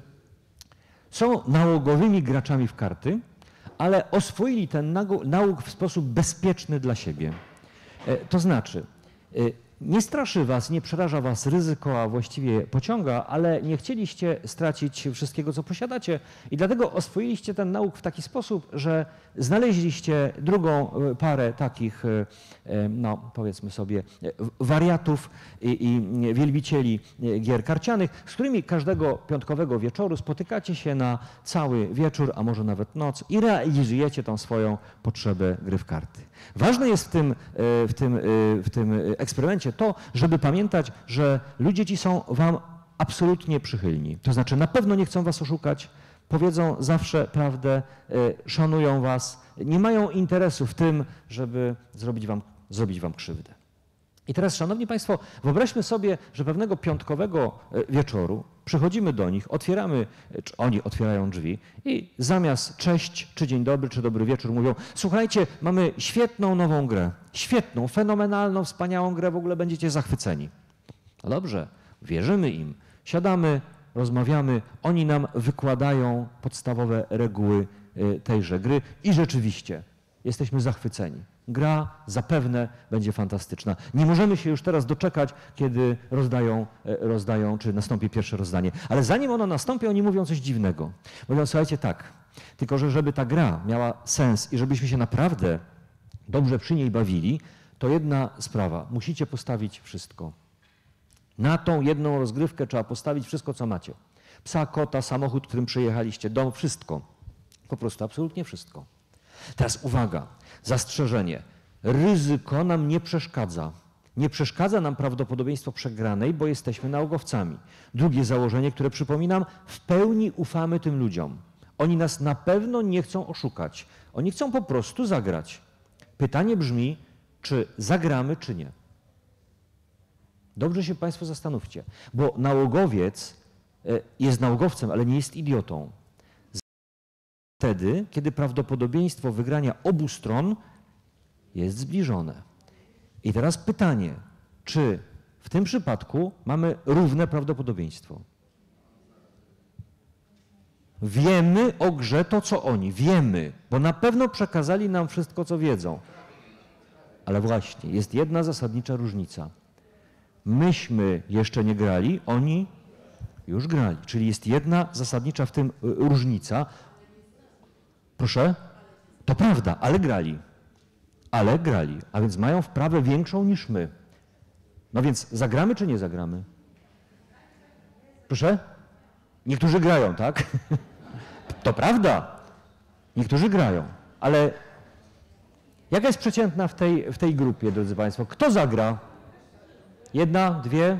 są nałogowymi graczami w karty, ale oswoili ten nałóg w sposób bezpieczny dla siebie. To znaczy, nie straszy was, nie przeraża was ryzyko, a właściwie pociąga, ale nie chcieliście stracić wszystkiego, co posiadacie i dlatego oswoiliście ten nauk w taki sposób, że znaleźliście drugą parę takich, no powiedzmy sobie, wariatów i wielbicieli gier karcianych, z którymi każdego piątkowego wieczoru spotykacie się na cały wieczór, a może nawet noc i realizujecie tą swoją potrzebę gry w karty. Ważne jest w tym eksperymencie to, żeby pamiętać, że ludzie ci są wam absolutnie przychylni. To znaczy na pewno nie chcą was oszukać, powiedzą zawsze prawdę, szanują was, nie mają interesu w tym, żeby zrobić wam krzywdę. I teraz, szanowni Państwo, wyobraźmy sobie, że pewnego piątkowego wieczoru przychodzimy do nich, czy oni otwierają drzwi i zamiast cześć, czy dzień dobry, czy dobry wieczór mówią: słuchajcie, mamy świetną nową grę, świetną, fenomenalną, wspaniałą grę, w ogóle będziecie zachwyceni. No dobrze, wierzymy im, siadamy, rozmawiamy, oni nam wykładają podstawowe reguły tejże gry i rzeczywiście jesteśmy zachwyceni. Gra zapewne będzie fantastyczna. Nie możemy się już teraz doczekać, kiedy rozdają, czy nastąpi pierwsze rozdanie. Ale zanim ono nastąpi, oni mówią coś dziwnego. Mówią: słuchajcie, tak, tylko że żeby ta gra miała sens i żebyśmy się naprawdę dobrze przy niej bawili, to jedna sprawa. Musicie postawić wszystko. Na tą jedną rozgrywkę trzeba postawić wszystko, co macie. Psa, kota, samochód, którym przyjechaliście, dom, wszystko. Po prostu absolutnie wszystko. Teraz uwaga, zastrzeżenie. Ryzyko nam nie przeszkadza. Nie przeszkadza nam prawdopodobieństwo przegranej, bo jesteśmy nałogowcami. Drugie założenie, które przypominam, w pełni ufamy tym ludziom. Oni nas na pewno nie chcą oszukać. Oni chcą po prostu zagrać. Pytanie brzmi, czy zagramy, czy nie. Dobrze się Państwo zastanówcie, bo nałogowiec jest nałogowcem, ale nie jest idiotą. Wtedy, kiedy prawdopodobieństwo wygrania obu stron jest zbliżone. I teraz pytanie, czy w tym przypadku mamy równe prawdopodobieństwo? Wiemy o grze to, co oni. Wiemy, bo na pewno przekazali nam wszystko, co wiedzą. Ale właśnie, jest jedna zasadnicza różnica. Myśmy jeszcze nie grali, oni już grali. Czyli jest jedna zasadnicza w tym różnica. Proszę? To prawda, ale grali. Ale grali, a więc mają wprawę większą niż my. No więc zagramy czy nie zagramy? Proszę? Niektórzy grają, tak? To prawda. Niektórzy grają, ale jaka jest przeciętna w tej grupie, drodzy Państwo? Kto zagra? Jedna, dwie,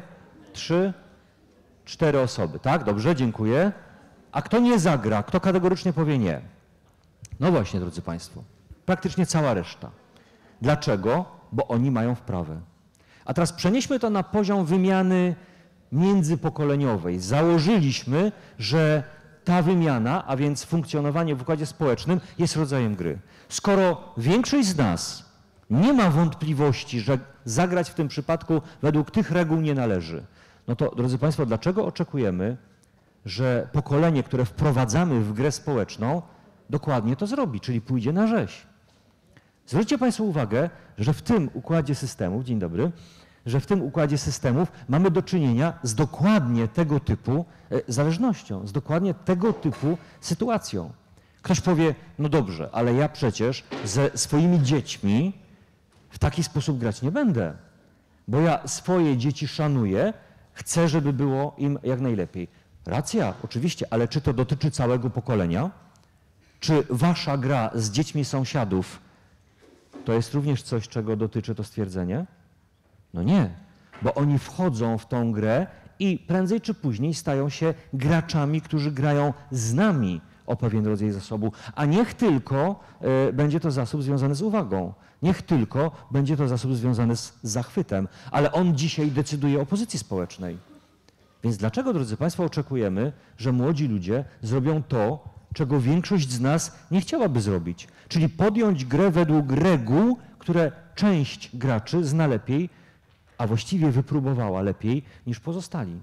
3, 4 osoby, tak? Dobrze, dziękuję. A kto nie zagra, kto kategorycznie powie nie? No właśnie, drodzy Państwo, praktycznie cała reszta. Dlaczego? Bo oni mają wprawę. A teraz przenieśmy to na poziom wymiany międzypokoleniowej. Założyliśmy, że ta wymiana, a więc funkcjonowanie w układzie społecznym jest rodzajem gry. Skoro większość z nas nie ma wątpliwości, że zagrać w tym przypadku według tych reguł nie należy, no to, drodzy Państwo, dlaczego oczekujemy, że pokolenie, które wprowadzamy w grę społeczną, dokładnie to zrobi, czyli pójdzie na rzeź? Zwróćcie Państwo uwagę, że w tym układzie systemów, dzień dobry, że w tym układzie systemów mamy do czynienia z dokładnie tego typu zależnością, z dokładnie tego typu sytuacją. Ktoś powie, no dobrze, ale ja przecież ze swoimi dziećmi w taki sposób grać nie będę, bo ja swoje dzieci szanuję, chcę, żeby było im jak najlepiej. Racja, oczywiście, ale czy to dotyczy całego pokolenia? Czy wasza gra z dziećmi sąsiadów to jest również coś, czego dotyczy to stwierdzenie? No nie, bo oni wchodzą w tą grę i prędzej czy później stają się graczami, którzy grają z nami o pewien rodzaj zasobu, a niech tylko będzie to zasób związany z uwagą, niech tylko będzie to zasób związany z zachwytem, ale on dzisiaj decyduje o pozycji społecznej. Więc dlaczego, drodzy Państwo, oczekujemy, że młodzi ludzie zrobią to, czego większość z nas nie chciałaby zrobić, czyli podjąć grę według reguł, które część graczy zna lepiej, a właściwie wypróbowała lepiej niż pozostali.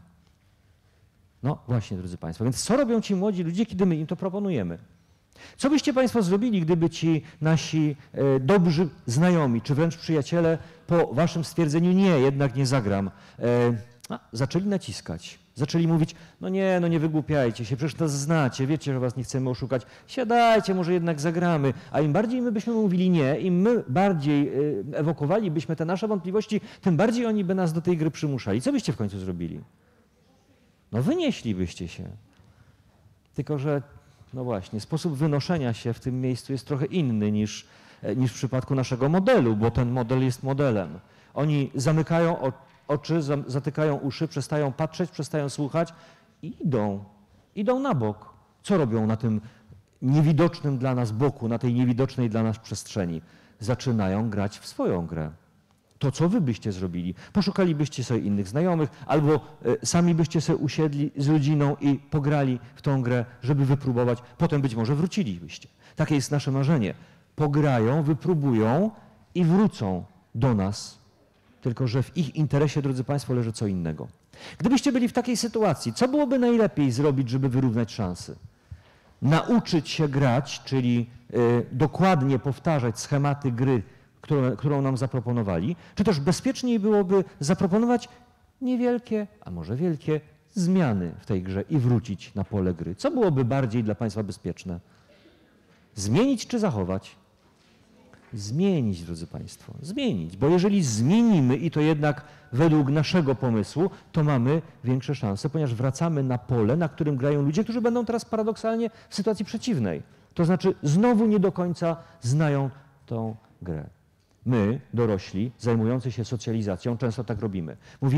No właśnie, drodzy Państwo, więc co robią ci młodzi ludzie, kiedy my im to proponujemy? Co byście Państwo zrobili, gdyby ci nasi dobrzy znajomi, czy wręcz przyjaciele po waszym stwierdzeniu nie, jednak nie zagram, zaczęli naciskać, zaczęli mówić, no nie wygłupiajcie się, przecież nas znacie, wiecie, że was nie chcemy oszukać, siadajcie, może jednak zagramy. A im bardziej my byśmy mówili nie, im my bardziej ewokowalibyśmy te nasze wątpliwości, tym bardziej oni by nas do tej gry przymuszali. Co byście w końcu zrobili? No wynieślibyście się. Tylko że, no właśnie, sposób wynoszenia się w tym miejscu jest trochę inny niż w przypadku naszego modelu, bo ten model jest modelem. Oni zamykają oczy, zatykają uszy, przestają patrzeć, przestają słuchać i idą na bok. Co robią na tym niewidocznym dla nas boku, na tej niewidocznej dla nas przestrzeni? Zaczynają grać w swoją grę. To, co wy byście zrobili? Poszukalibyście sobie innych znajomych, albo sami byście sobie usiedli z rodziną i pograli w tą grę, żeby wypróbować. Potem być może wrócilibyście. Takie jest nasze marzenie. Pograją, wypróbują i wrócą do nas. Tylko że w ich interesie, drodzy Państwo, leży co innego. Gdybyście byli w takiej sytuacji, co byłoby najlepiej zrobić, żeby wyrównać szanse? Nauczyć się grać, czyli dokładnie powtarzać schematy gry, którą nam zaproponowali, czy też bezpieczniej byłoby zaproponować niewielkie, a może wielkie zmiany w tej grze i wrócić na pole gry? Co byłoby bardziej dla Państwa bezpieczne? Zmienić czy zachować? Zmienić, drodzy Państwo, zmienić, bo jeżeli zmienimy i to jednak według naszego pomysłu, to mamy większe szanse, ponieważ wracamy na pole, na którym grają ludzie, którzy będą teraz paradoksalnie w sytuacji przeciwnej. To znaczy znowu nie do końca znają tą grę. My, dorośli, zajmujący się socjalizacją, często tak robimy.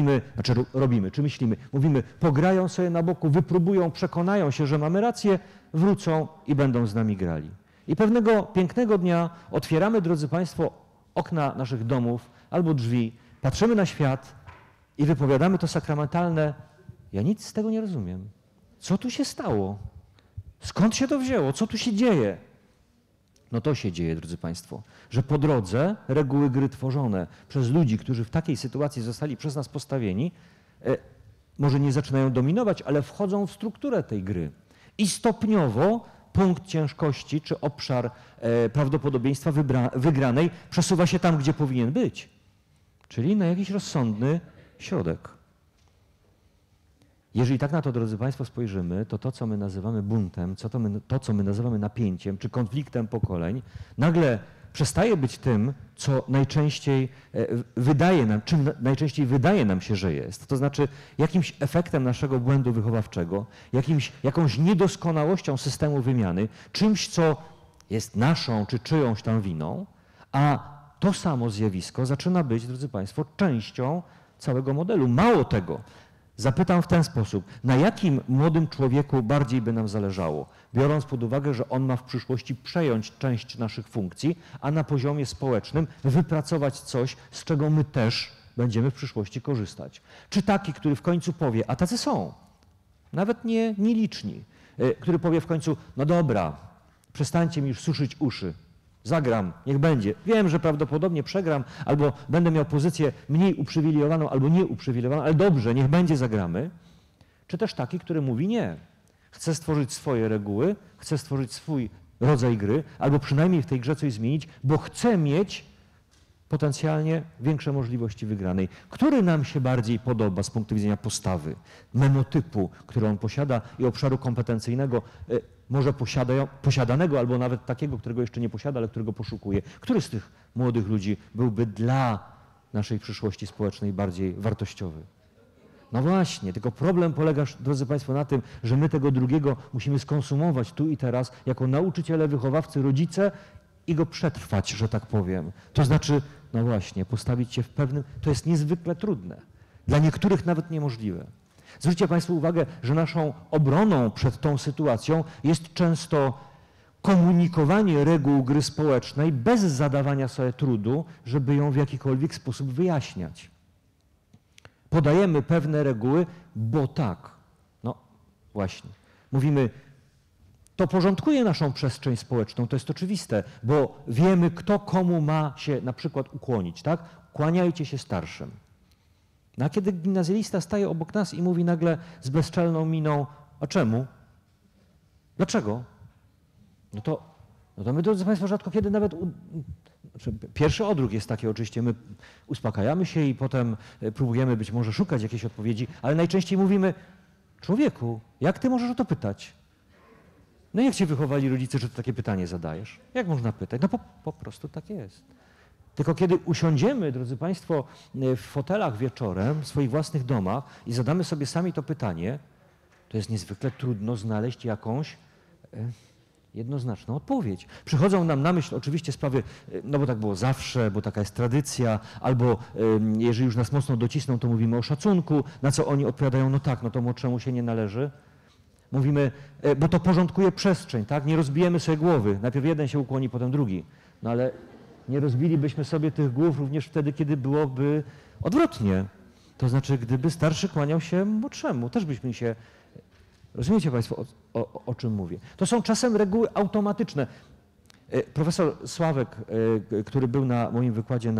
Myślimy, mówimy, pograją sobie na boku, wypróbują, przekonają się, że mamy rację, wrócą i będą z nami grali. I pewnego pięknego dnia otwieramy, drodzy Państwo, okna naszych domów albo drzwi, patrzymy na świat i wypowiadamy to sakramentalne: ja nic z tego nie rozumiem. Co tu się stało? Skąd się to wzięło? Co tu się dzieje? No to się dzieje, drodzy Państwo, że po drodze reguły gry tworzone przez ludzi, którzy w takiej sytuacji zostali przez nas postawieni, może nie zaczynają dominować, ale wchodzą w strukturę tej gry. I stopniowo punkt ciężkości czy obszar prawdopodobieństwa wygranej przesuwa się tam, gdzie powinien być, czyli na jakiś rozsądny środek. Jeżeli tak na to, drodzy Państwo, spojrzymy, to co my nazywamy buntem, co my nazywamy napięciem czy konfliktem pokoleń, nagle przestaje być tym, co najczęściej czym najczęściej wydaje nam się, że jest. To znaczy jakimś efektem naszego błędu wychowawczego, jakąś niedoskonałością systemu wymiany, czymś, co jest naszą czy czyjąś tam winą, a to samo zjawisko zaczyna być, drodzy Państwo, częścią całego modelu. Mało tego, Zapytam w ten sposób, na jakim młodym człowieku bardziej by nam zależało, biorąc pod uwagę, że on ma w przyszłości przejąć część naszych funkcji, a na poziomie społecznym wypracować coś, z czego my też będziemy w przyszłości korzystać. Czy taki, który w końcu powie, a tacy są, nawet nie liczni, który powie w końcu, no dobra, przestańcie mi już suszyć uszy, zagram, niech będzie. Wiem, że prawdopodobnie przegram, albo będę miał pozycję mniej uprzywilejowaną, albo nieuprzywilejowaną, ale dobrze, niech będzie, zagramy. Czy też taki, który mówi nie. Chce stworzyć swoje reguły, chce stworzyć swój rodzaj gry, albo przynajmniej w tej grze coś zmienić, bo chce mieć potencjalnie większe możliwości wygranej. Który nam się bardziej podoba z punktu widzenia postawy, menotypu, który on posiada i obszaru kompetencyjnego, może posiadanego, albo nawet takiego, którego jeszcze nie posiada, ale którego poszukuje. Który z tych młodych ludzi byłby dla naszej przyszłości społecznej bardziej wartościowy? No właśnie, tylko problem polega, drodzy Państwo, na tym, że my tego drugiego musimy skonsumować tu i teraz jako nauczyciele, wychowawcy, rodzice i go przetrwać, że tak powiem. To znaczy, no właśnie, postawić się w pewnym, to jest niezwykle trudne. Dla niektórych nawet niemożliwe. Zwróćcie Państwo uwagę, że naszą obroną przed tą sytuacją jest często komunikowanie reguł gry społecznej bez zadawania sobie trudu, żeby ją w jakikolwiek sposób wyjaśniać. Podajemy pewne reguły, bo tak. No właśnie. Mówimy, to porządkuje naszą przestrzeń społeczną, to jest oczywiste, bo wiemy, kto komu ma się na przykład ukłonić, tak? Kłaniajcie się starszym. No a kiedy gimnazjalista staje obok nas i mówi nagle z bezczelną miną, a czemu? Dlaczego? No to my, drodzy Państwo, rzadko kiedy nawet... Pierwszy odruch jest taki oczywiście, my uspokajamy się i potem próbujemy być może szukać jakiejś odpowiedzi, ale najczęściej mówimy, człowieku, jak ty możesz o to pytać? No jak cię wychowali rodzice, że ty takie pytanie zadajesz? Jak można pytać? No po prostu tak jest. Tylko kiedy usiądziemy, drodzy Państwo, w fotelach wieczorem, w swoich własnych domach i zadamy sobie sami to pytanie, to jest niezwykle trudno znaleźć jakąś jednoznaczną odpowiedź. Przychodzą nam na myśl oczywiście sprawy, no bo tak było zawsze, bo taka jest tradycja, albo jeżeli już nas mocno docisną, to mówimy o szacunku, na co oni odpowiadają, no tak, no to młodszemu się nie należy. Mówimy, bo to porządkuje przestrzeń, tak? Nie rozbijemy sobie głowy. Najpierw jeden się ukłoni, potem drugi. No ale nie rozbilibyśmy sobie tych głów również wtedy, kiedy byłoby odwrotnie. To znaczy, gdyby starszy kłaniał się młodszemu, też byśmy się... Rozumiecie Państwo, o czym mówię? To są czasem reguły automatyczne. Profesor Sławek, który był na moim wykładzie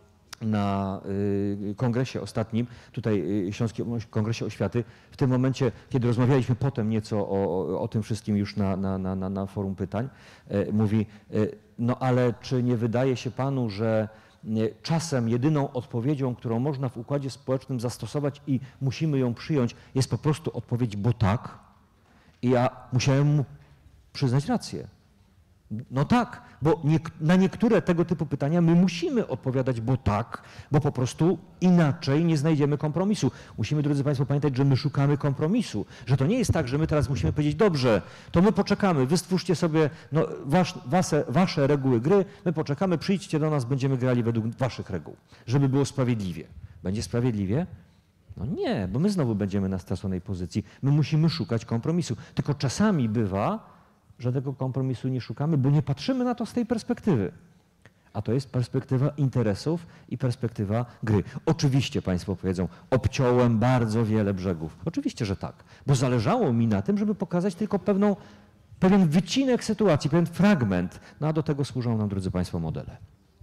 na kongresie ostatnim, tutaj Śląskim Kongresie Oświaty, w tym momencie, kiedy rozmawialiśmy potem nieco o tym wszystkim już na forum pytań, mówi, no ale czy nie wydaje się Panu, że czasem jedyną odpowiedzią, którą można w układzie społecznym zastosować i musimy ją przyjąć, jest po prostu odpowiedź, bo tak? I ja musiałem mu przyznać rację. No tak, bo na niektóre tego typu pytania my musimy odpowiadać, bo tak, bo po prostu inaczej nie znajdziemy kompromisu. Musimy, drodzy Państwo, pamiętać, że my szukamy kompromisu, że to nie jest tak, że my teraz musimy powiedzieć, dobrze, to my poczekamy, wy stwórzcie sobie no, wasze reguły gry, my poczekamy, przyjdźcie do nas, będziemy grali według waszych reguł, żeby było sprawiedliwie. Będzie sprawiedliwie? No nie, bo my znowu będziemy na straconej pozycji. My musimy szukać kompromisu. Tylko czasami bywa, że tego kompromisu nie szukamy, bo nie patrzymy na to z tej perspektywy. A to jest perspektywa interesów i perspektywa gry. Oczywiście Państwo powiedzą, obciąłem bardzo wiele brzegów. Oczywiście, że tak, bo zależało mi na tym, żeby pokazać tylko pewien wycinek sytuacji, pewien fragment. No a do tego służą nam, drodzy Państwo, modele.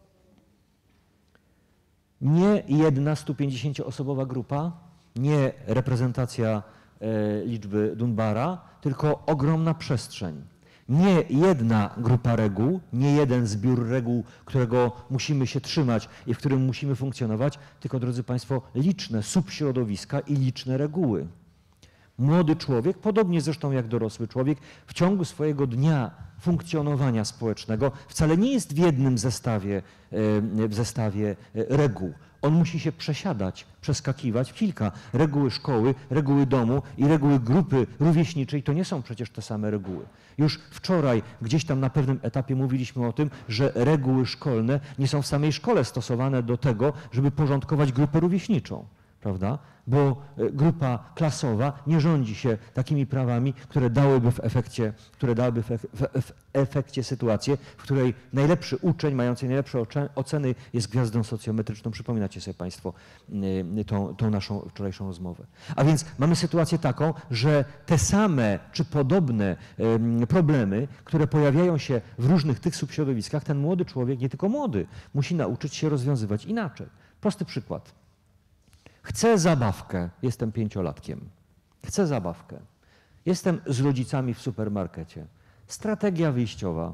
Nie jedna 150-osobowa grupa, nie reprezentacja liczby Dunbara, tylko ogromna przestrzeń. Nie jedna grupa reguł, nie jeden zbiór reguł, którego musimy się trzymać i w którym musimy funkcjonować, tylko, drodzy Państwo, liczne subśrodowiska i liczne reguły. Młody człowiek, podobnie zresztą jak dorosły człowiek, w ciągu swojego dnia funkcjonowania społecznego wcale nie jest w jednym zestawie reguł. On musi się przesiadać, przeskakiwać w kilka. Reguły szkoły, reguły domu i reguły grupy rówieśniczej to nie są przecież te same reguły. Już wczoraj gdzieś tam na pewnym etapie mówiliśmy o tym, że reguły szkolne nie są w samej szkole stosowane do tego, żeby porządkować grupę rówieśniczą. prawda? Bo grupa klasowa nie rządzi się takimi prawami, które dałyby w efekcie sytuację, w której najlepszy uczeń mający najlepsze oceny jest gwiazdą socjometryczną. Przypominacie sobie Państwo tą naszą wczorajszą rozmowę. A więc mamy sytuację taką, że te same czy podobne problemy, które pojawiają się w różnych tych subśrodowiskach, ten młody człowiek, nie tylko młody, musi nauczyć się rozwiązywać inaczej. Prosty przykład. Chcę zabawkę, jestem 5-latkiem. Chcę zabawkę. Jestem z rodzicami w supermarkecie. Strategia wyjściowa.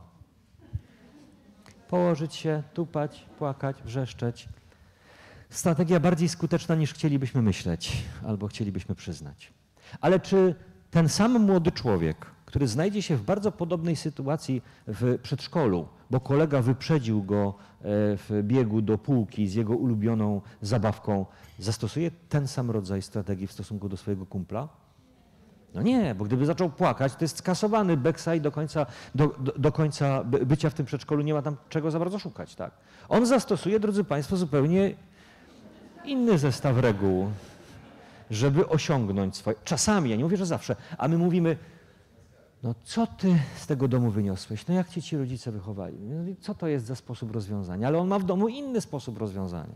Położyć się, tupać, płakać, wrzeszczeć. Strategia bardziej skuteczna niż chcielibyśmy myśleć albo chcielibyśmy przyznać. Ale czy ten sam młody człowiek, który znajdzie się w bardzo podobnej sytuacji w przedszkolu, bo kolega wyprzedził go w biegu do półki z jego ulubioną zabawką, zastosuje ten sam rodzaj strategii w stosunku do swojego kumpla? No nie, bo gdyby zaczął płakać, to jest skasowany backside do końca bycia w tym przedszkolu, nie ma tam czego za bardzo szukać. Tak? On zastosuje, drodzy Państwo, zupełnie inny zestaw reguł, żeby osiągnąć swoje... Czasami, ja nie mówię, że zawsze, a my mówimy, no co ty z tego domu wyniosłeś? No jak ci rodzice wychowali? No, co to jest za sposób rozwiązania? Ale on ma w domu inny sposób rozwiązania.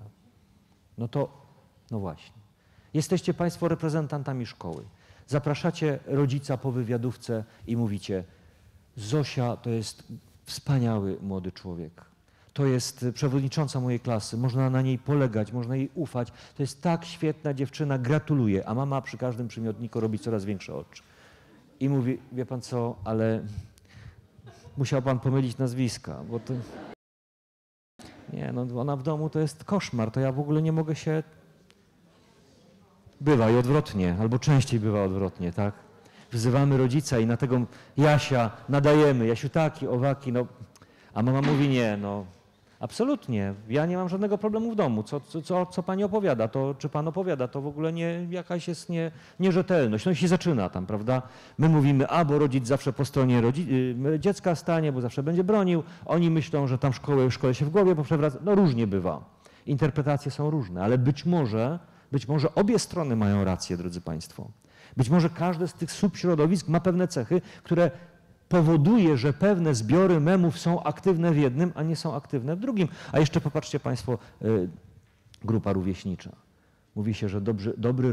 No właśnie. Jesteście Państwo reprezentantami szkoły. Zapraszacie rodzica po wywiadówce i mówicie: Zosia to jest wspaniały młody człowiek. To jest przewodnicząca mojej klasy, można na niej polegać, można jej ufać. To jest tak świetna dziewczyna, gratuluję. A mama przy każdym przymiotniku robi coraz większe oczy. I mówi: wie pan co, ale musiał pan pomylić nazwiska, bo to... Nie, no ona w domu to jest koszmar, to ja w ogóle nie mogę się... Bywa i odwrotnie, albo częściej bywa odwrotnie, tak? Wzywamy rodzica i na tego Jasia nadajemy, Jasiu taki, owaki, no... A mama mówi: nie, no absolutnie, ja nie mam żadnego problemu w domu. Co pani opowiada, to czy pan opowiada, to w ogóle nie, jakaś jest nierzetelność. No i się zaczyna tam, prawda? My mówimy: bo rodzic zawsze po stronie dziecka stanie, bo zawsze będzie bronił. Oni myślą, że tam w szkole się w głowie poprzewraca. No różnie bywa. Interpretacje są różne, ale być może obie strony mają rację, drodzy Państwo. Być może każde z tych subśrodowisk ma pewne cechy, które powoduje, że pewne zbiory memów są aktywne w jednym, a nie są aktywne w drugim. A jeszcze popatrzcie Państwo, grupa rówieśnicza. Mówi się, że dobry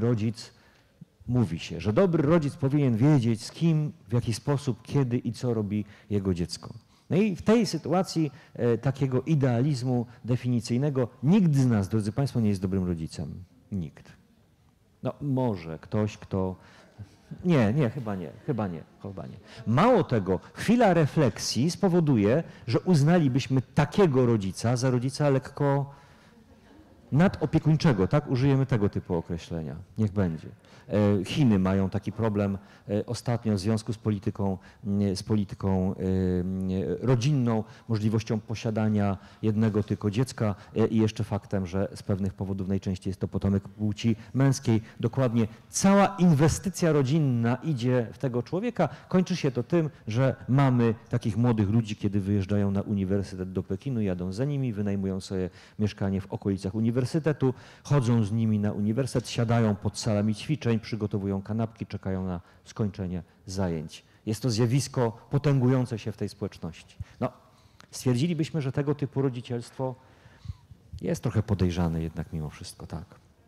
rodzic powinien wiedzieć, z kim, w jaki sposób, kiedy i co robi jego dziecko. No i w tej sytuacji takiego idealizmu definicyjnego nikt z nas, drodzy Państwo, nie jest dobrym rodzicem. Nikt. No może ktoś, kto... Nie, chyba nie. Mało tego, chwila refleksji spowoduje, że uznalibyśmy takiego rodzica za rodzica lekko nadopiekuńczego, tak? Użyjemy tego typu określenia. Niech będzie. Chiny mają taki problem ostatnio w związku z polityką rodzinną, możliwością posiadania jednego tylko dziecka i jeszcze faktem, że z pewnych powodów najczęściej jest to potomek płci męskiej. Dokładnie cała inwestycja rodzinna idzie w tego człowieka. Kończy się to tym, że mamy takich młodych ludzi, kiedy wyjeżdżają na uniwersytet do Pekinu, jadą za nimi, wynajmują sobie mieszkanie w okolicach uniwersytetu, chodzą z nimi na uniwersytet, siadają pod salami ćwiczeń, przygotowują kanapki, czekają na skończenie zajęć. Jest to zjawisko potęgujące się w tej społeczności. No, stwierdzilibyśmy, że tego typu rodzicielstwo jest trochę podejrzane jednak mimo wszystko, tak.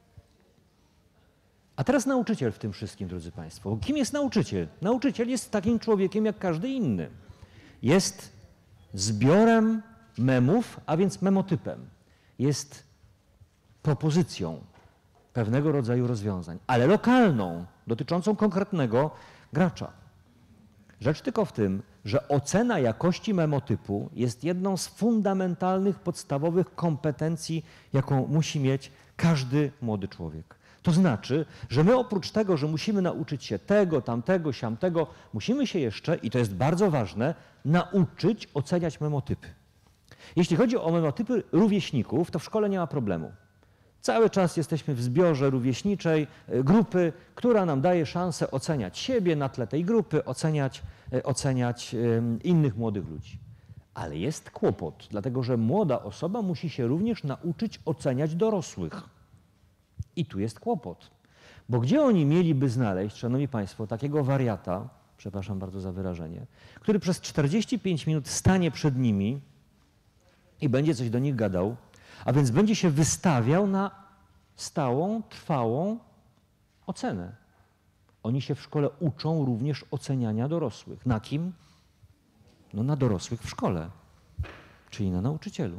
A teraz nauczyciel w tym wszystkim, drodzy Państwo. Kim jest nauczyciel? Nauczyciel jest takim człowiekiem jak każdy inny. Jest zbiorem memów, a więc memotypem. Jest propozycją pewnego rodzaju rozwiązań, ale lokalną, dotyczącą konkretnego gracza. Rzecz tylko w tym, że ocena jakości memotypu jest jedną z fundamentalnych, podstawowych kompetencji, jaką musi mieć każdy młody człowiek. To znaczy, że my oprócz tego, że musimy nauczyć się tego, tamtego, siamtego, musimy się jeszcze, i to jest bardzo ważne, nauczyć oceniać memotypy. Jeśli chodzi o memotypy rówieśników, to w szkole nie ma problemu. Cały czas jesteśmy w zbiorze rówieśniczej grupy, która nam daje szansę oceniać siebie na tle tej grupy, oceniać innych młodych ludzi. Ale jest kłopot, dlatego że młoda osoba musi się również nauczyć oceniać dorosłych. I tu jest kłopot. Bo gdzie oni mieliby znaleźć, szanowni państwo, takiego wariata, przepraszam bardzo za wyrażenie, który przez 45 minut stanie przed nimi i będzie coś do nich gadał, a więc będzie się wystawiał na stałą, trwałą ocenę. Oni się w szkole uczą również oceniania dorosłych. Na kim? No na dorosłych w szkole, czyli na nauczycielu.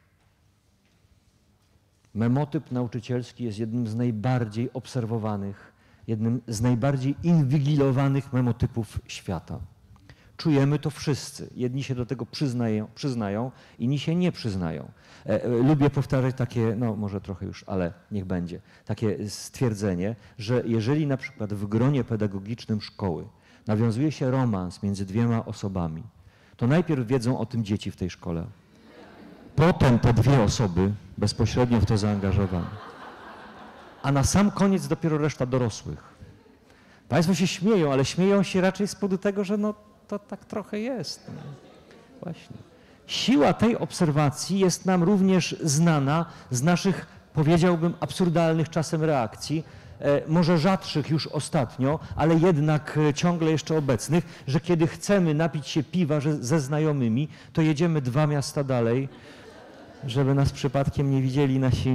Memotyp nauczycielski jest jednym z najbardziej obserwowanych, jednym z najbardziej inwigilowanych memotypów świata. Czujemy to wszyscy. Jedni się do tego przyznają, inni się nie przyznają. Lubię powtarzać takie, no może trochę już, ale niech będzie, takie stwierdzenie, że jeżeli na przykład w gronie pedagogicznym szkoły nawiązuje się romans między dwiema osobami, to najpierw wiedzą o tym dzieci w tej szkole. Potem te dwie osoby bezpośrednio w to zaangażowane. A na sam koniec dopiero reszta dorosłych. Państwo się śmieją, ale śmieją się raczej z powodu tego, że no to tak trochę jest. No. Właśnie. Siła tej obserwacji jest nam również znana z naszych, powiedziałbym, absurdalnych czasem reakcji, może rzadszych już ostatnio, ale jednak ciągle jeszcze obecnych, że kiedy chcemy napić się piwa ze znajomymi, to jedziemy 2 miasta dalej, żeby nas przypadkiem nie widzieli nasi.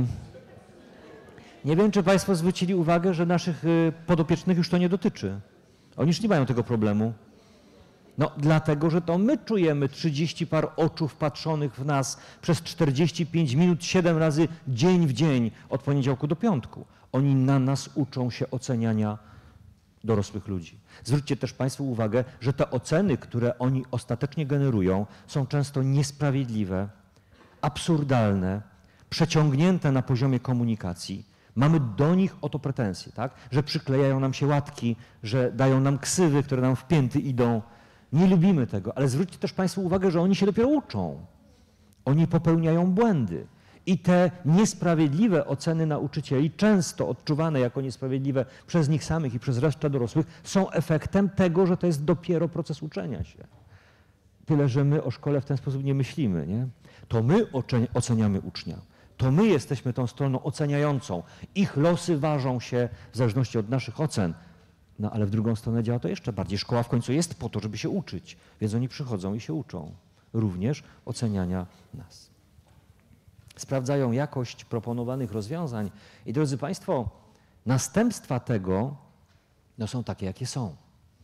Nie wiem, czy państwo zwrócili uwagę, że naszych podopiecznych już to nie dotyczy. Oni już nie mają tego problemu. No dlatego, że to my czujemy 30 par oczu wpatrzonych w nas przez 45 minut, 7 razy dzień w dzień, od poniedziałku do piątku. Oni na nas uczą się oceniania dorosłych ludzi. Zwróćcie też państwo uwagę, że te oceny, które oni ostatecznie generują, są często niesprawiedliwe, absurdalne, przeciągnięte na poziomie komunikacji. Mamy do nich o to pretensje, tak? Że przyklejają nam się łatki, że dają nam ksywy, które nam w pięty idą. Nie lubimy tego, ale zwróćcie też państwo uwagę, że oni się dopiero uczą. Oni popełniają błędy. I te niesprawiedliwe oceny nauczycieli, często odczuwane jako niesprawiedliwe przez nich samych i przez resztę dorosłych, są efektem tego, że to jest dopiero proces uczenia się. Tyle, że my o szkole w ten sposób nie myślimy, nie? To my oceniamy ucznia. To my jesteśmy tą stroną oceniającą. Ich losy ważą się w zależności od naszych ocen. No ale w drugą stronę działa to jeszcze bardziej. Szkoła w końcu jest po to, żeby się uczyć, więc oni przychodzą i się uczą. Również oceniania nas. Sprawdzają jakość proponowanych rozwiązań i drodzy państwo, następstwa tego no, są takie, jakie są.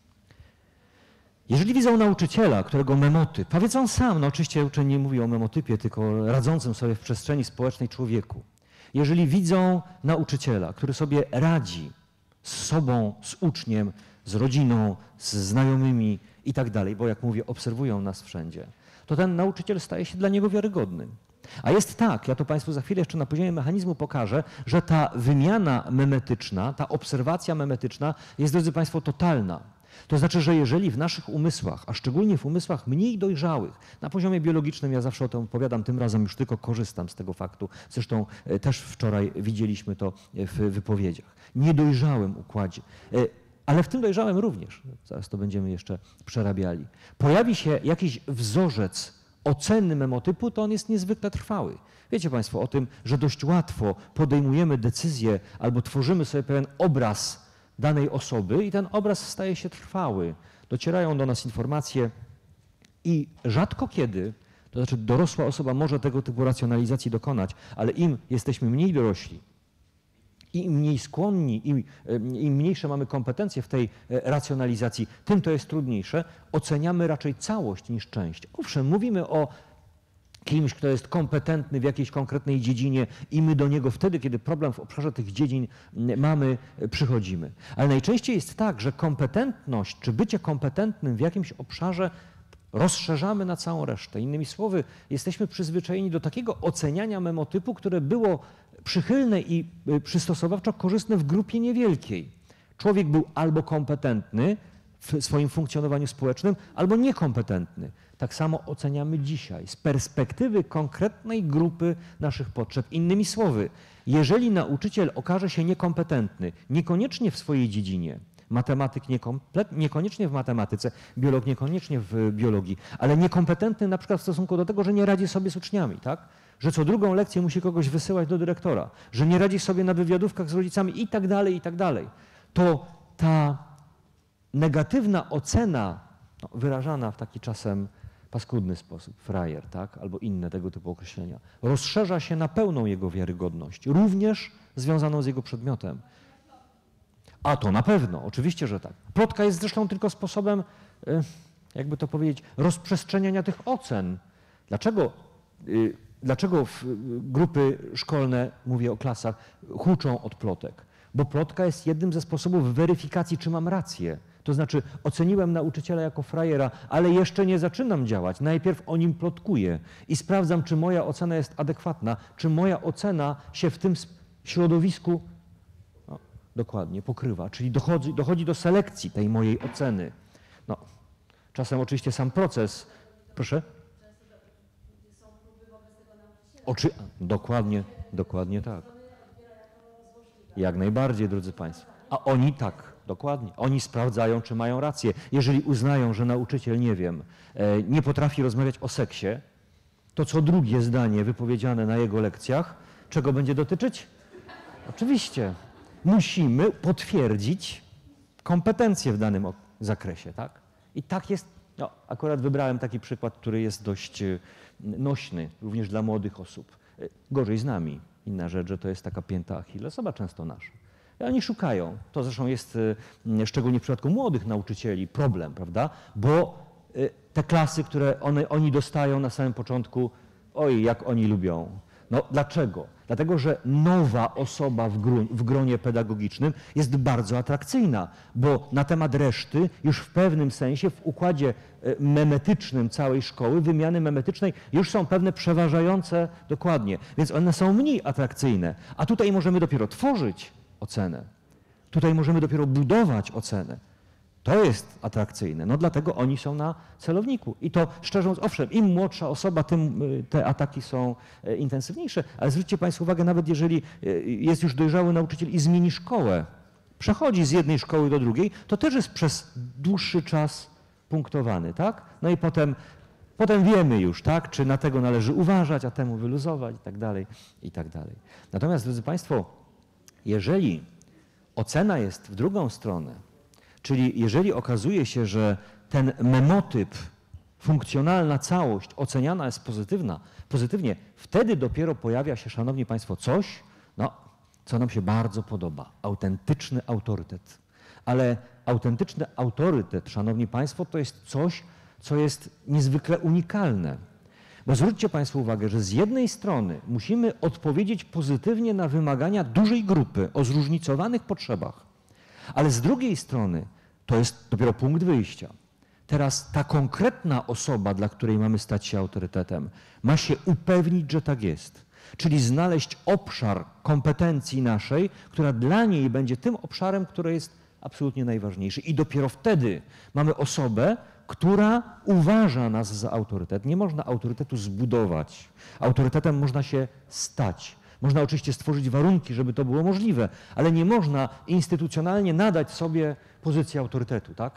Jeżeli widzą nauczyciela, którego memotyp, a więc on sam, no oczywiście uczeń nie mówi o memotypie, tylko radzącym sobie w przestrzeni społecznej człowieku. Jeżeli widzą nauczyciela, który sobie radzi z sobą, z uczniem, z rodziną, z znajomymi i tak dalej, bo jak mówię, obserwują nas wszędzie, to ten nauczyciel staje się dla niego wiarygodny. A jest tak, ja to państwu za chwilę jeszcze na poziomie mechanizmu pokażę, że ta wymiana memetyczna, ta obserwacja memetyczna jest, drodzy państwo, totalna. To znaczy, że jeżeli w naszych umysłach, a szczególnie w umysłach mniej dojrzałych, na poziomie biologicznym, ja zawsze o tym opowiadam, tym razem już tylko korzystam z tego faktu, zresztą też wczoraj widzieliśmy to w wypowiedziach, niedojrzałym układzie, ale w tym dojrzałym również, zaraz to będziemy jeszcze przerabiali, pojawi się jakiś wzorzec oceny memotypu, to on jest niezwykle trwały. Wiecie państwo o tym, że dość łatwo podejmujemy decyzję albo tworzymy sobie pewien obraz danej osoby i ten obraz staje się trwały. Docierają do nas informacje i rzadko kiedy, to znaczy dorosła osoba może tego typu racjonalizacji dokonać, ale im jesteśmy mniej dorośli, i im mniej skłonni, im mniejsze mamy kompetencje w tej racjonalizacji, tym to jest trudniejsze. Oceniamy raczej całość niż część. Owszem, mówimy o kimś, kto jest kompetentny w jakiejś konkretnej dziedzinie i my do niego wtedy, kiedy problem w obszarze tych dziedzin mamy, przychodzimy. Ale najczęściej jest tak, że kompetentność czy bycie kompetentnym w jakimś obszarze rozszerzamy na całą resztę. Innymi słowy, jesteśmy przyzwyczajeni do takiego oceniania memotypu, które było przychylne i przystosowawczo korzystne w grupie niewielkiej. Człowiek był albo kompetentny w swoim funkcjonowaniu społecznym, albo niekompetentny. Tak samo oceniamy dzisiaj z perspektywy konkretnej grupy naszych potrzeb. Innymi słowy, jeżeli nauczyciel okaże się niekompetentny, niekoniecznie w swojej dziedzinie, matematyk niekoniecznie w matematyce, biolog niekoniecznie w biologii, ale niekompetentny na przykład w stosunku do tego, że nie radzi sobie z uczniami, tak? że co drugą lekcję musi kogoś wysyłać do dyrektora, że nie radzi sobie na wywiadówkach z rodzicami i tak dalej, to ta negatywna ocena, no, wyrażana w taki czasem paskudny sposób, frajer, tak, albo inne tego typu określenia, rozszerza się na pełną jego wiarygodność, również związaną z jego przedmiotem. A to na pewno, oczywiście, że tak. Plotka jest zresztą tylko sposobem, jakby to powiedzieć, rozprzestrzeniania tych ocen. Dlaczego grupy szkolne, mówię o klasach, huczą od plotek? Bo plotka jest jednym ze sposobów weryfikacji, czy mam rację. To znaczy oceniłem nauczyciela jako frajera, ale jeszcze nie zaczynam działać. Najpierw o nim plotkuję i sprawdzam, czy moja ocena jest adekwatna, czy moja ocena się w tym środowisku dokładnie pokrywa, czyli dochodzi do selekcji tej mojej oceny. No, czasem oczywiście sam proces, proszę? Dokładnie tak. Jak najbardziej, drodzy Państwo. A oni tak, dokładnie. Oni sprawdzają, czy mają rację. Jeżeli uznają, że nauczyciel, nie wiem, nie potrafi rozmawiać o seksie, to co drugie zdanie wypowiedziane na jego lekcjach, czego będzie dotyczyć? Oczywiście. Musimy potwierdzić kompetencje w danym zakresie, tak? I tak jest, no, akurat wybrałem taki przykład, który jest dość nośny, również dla młodych osób. Gorzej z nami. Inna rzecz, że to jest taka pięta Achillesowa, często nasza. I oni szukają. To zresztą jest, szczególnie w przypadku młodych nauczycieli, problem, prawda? Bo te klasy, które oni dostają na samym początku, oj, jak oni lubią. No dlaczego? Dlatego, że nowa osoba w gronie pedagogicznym jest bardzo atrakcyjna, bo na temat reszty już w pewnym sensie w układzie memetycznym całej szkoły, wymiany memetycznej już są pewne przeważające dokładnie, więc one są mniej atrakcyjne. A tutaj możemy dopiero tworzyć ocenę. Tutaj możemy dopiero budować ocenę. To jest atrakcyjne, no dlatego oni są na celowniku. I to szczerze mówiąc, owszem, im młodsza osoba, tym te ataki są intensywniejsze, ale zwróćcie Państwo uwagę, nawet jeżeli jest już dojrzały nauczyciel i zmieni szkołę, przechodzi z jednej szkoły do drugiej, to też jest przez dłuższy czas punktowany, tak? No i potem wiemy już, tak, czy na tego należy uważać, a temu wyluzować i tak dalej, i tak dalej. Natomiast, drodzy Państwo, jeżeli ocena jest w drugą stronę, czyli jeżeli okazuje się, że ten memotyp, funkcjonalna całość oceniana jest pozytywnie, wtedy dopiero pojawia się, szanowni Państwo, coś, no, co nam się bardzo podoba. Autentyczny autorytet. Ale autentyczny autorytet, szanowni Państwo, to jest coś, co jest niezwykle unikalne. Bo zwróćcie Państwo uwagę, że z jednej strony musimy odpowiedzieć pozytywnie na wymagania dużej grupy o zróżnicowanych potrzebach, ale z drugiej strony to jest dopiero punkt wyjścia. Teraz ta konkretna osoba, dla której mamy stać się autorytetem, ma się upewnić, że tak jest. Czyli znaleźć obszar kompetencji naszej, która dla niej będzie tym obszarem, który jest absolutnie najważniejszy. I dopiero wtedy mamy osobę, która uważa nas za autorytet. Nie można autorytetu zbudować. Autorytetem można się stać. Można oczywiście stworzyć warunki, żeby to było możliwe, ale nie można instytucjonalnie nadać sobie pozycji autorytetu, tak?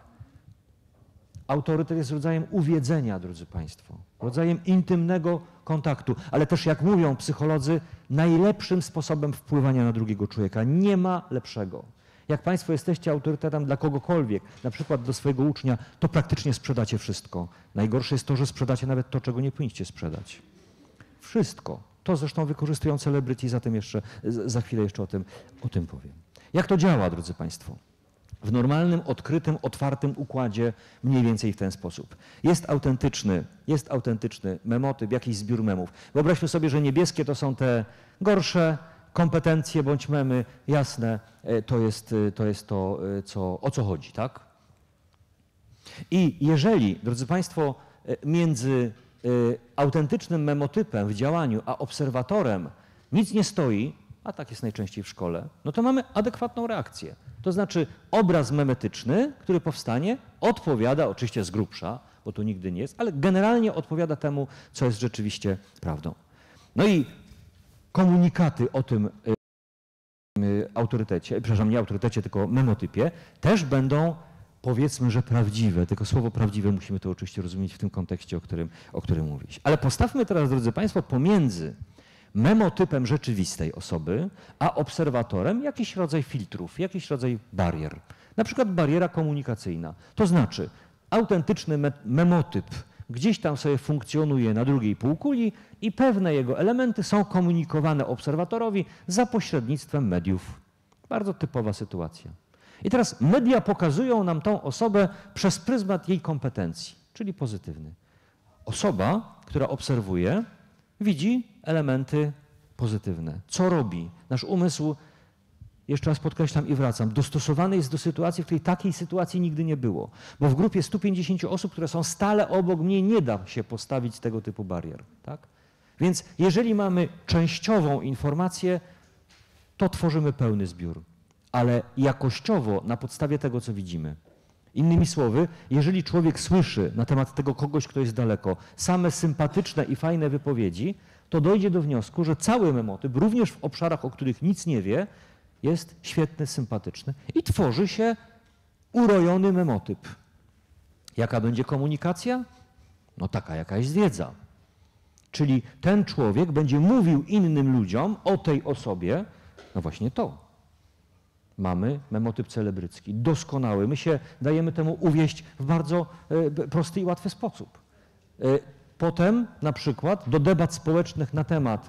Autorytet jest rodzajem uwiedzenia, drodzy Państwo, rodzajem intymnego kontaktu, ale też, jak mówią psycholodzy, najlepszym sposobem wpływania na drugiego człowieka. Nie ma lepszego. Jak Państwo jesteście autorytetem dla kogokolwiek, na przykład do swojego ucznia, to praktycznie sprzedacie wszystko. Najgorsze jest to, że sprzedacie nawet to, czego nie powinniście sprzedać. Wszystko. To zresztą wykorzystują celebryci, zatem jeszcze za chwilę jeszcze o tym powiem. Jak to działa, drodzy Państwo? W normalnym, odkrytym, otwartym układzie mniej więcej w ten sposób. Jest autentyczny memotyp, jakiś zbiór memów. Wyobraźmy sobie, że niebieskie to są te gorsze kompetencje bądź memy. Jasne, to jest to, o co chodzi, tak? I jeżeli, drodzy Państwo, między autentycznym memotypem w działaniu, a obserwatorem nic nie stoi, a tak jest najczęściej w szkole, no to mamy adekwatną reakcję. To znaczy obraz memetyczny, który powstanie, odpowiada, oczywiście z grubsza, bo to nigdy nie jest, ale generalnie odpowiada temu, co jest rzeczywiście prawdą. No i komunikaty o tym autorytecie, przepraszam, nie autorytecie, tylko memotypie, też będą, powiedzmy, że prawdziwe, tylko słowo prawdziwe musimy to oczywiście rozumieć w tym kontekście, o którym mówić. Ale postawmy teraz, drodzy Państwo, pomiędzy memotypem rzeczywistej osoby, a obserwatorem jakiś rodzaj filtrów, jakiś rodzaj barier. Na przykład bariera komunikacyjna. To znaczy autentyczny memotyp gdzieś tam sobie funkcjonuje na drugiej półkuli i pewne jego elementy są komunikowane obserwatorowi za pośrednictwem mediów. Bardzo typowa sytuacja. I teraz media pokazują nam tą osobę przez pryzmat jej kompetencji, czyli pozytywny. Osoba, która obserwuje, widzi elementy pozytywne. Co robi? Nasz umysł, jeszcze raz podkreślam i wracam, dostosowany jest do sytuacji, w której takiej sytuacji nigdy nie było. Bo w grupie 150 osób, które są stale obok mnie, nie da się postawić tego typu barier. Tak? Więc jeżeli mamy częściową informację, to tworzymy pełny zbiór, ale jakościowo na podstawie tego, co widzimy. Innymi słowy, jeżeli człowiek słyszy na temat tego kogoś, kto jest daleko, same sympatyczne i fajne wypowiedzi, to dojdzie do wniosku, że cały memotyp, również w obszarach, o których nic nie wie, jest świetny, sympatyczny i tworzy się urojony memotyp. Jaka będzie komunikacja? No taka, jaka jest wiedza. Czyli ten człowiek będzie mówił innym ludziom o tej osobie, no właśnie to. Mamy memotyp celebrycki, doskonały. My się dajemy temu uwieść w bardzo prosty i łatwy sposób. Potem na przykład do debat społecznych na temat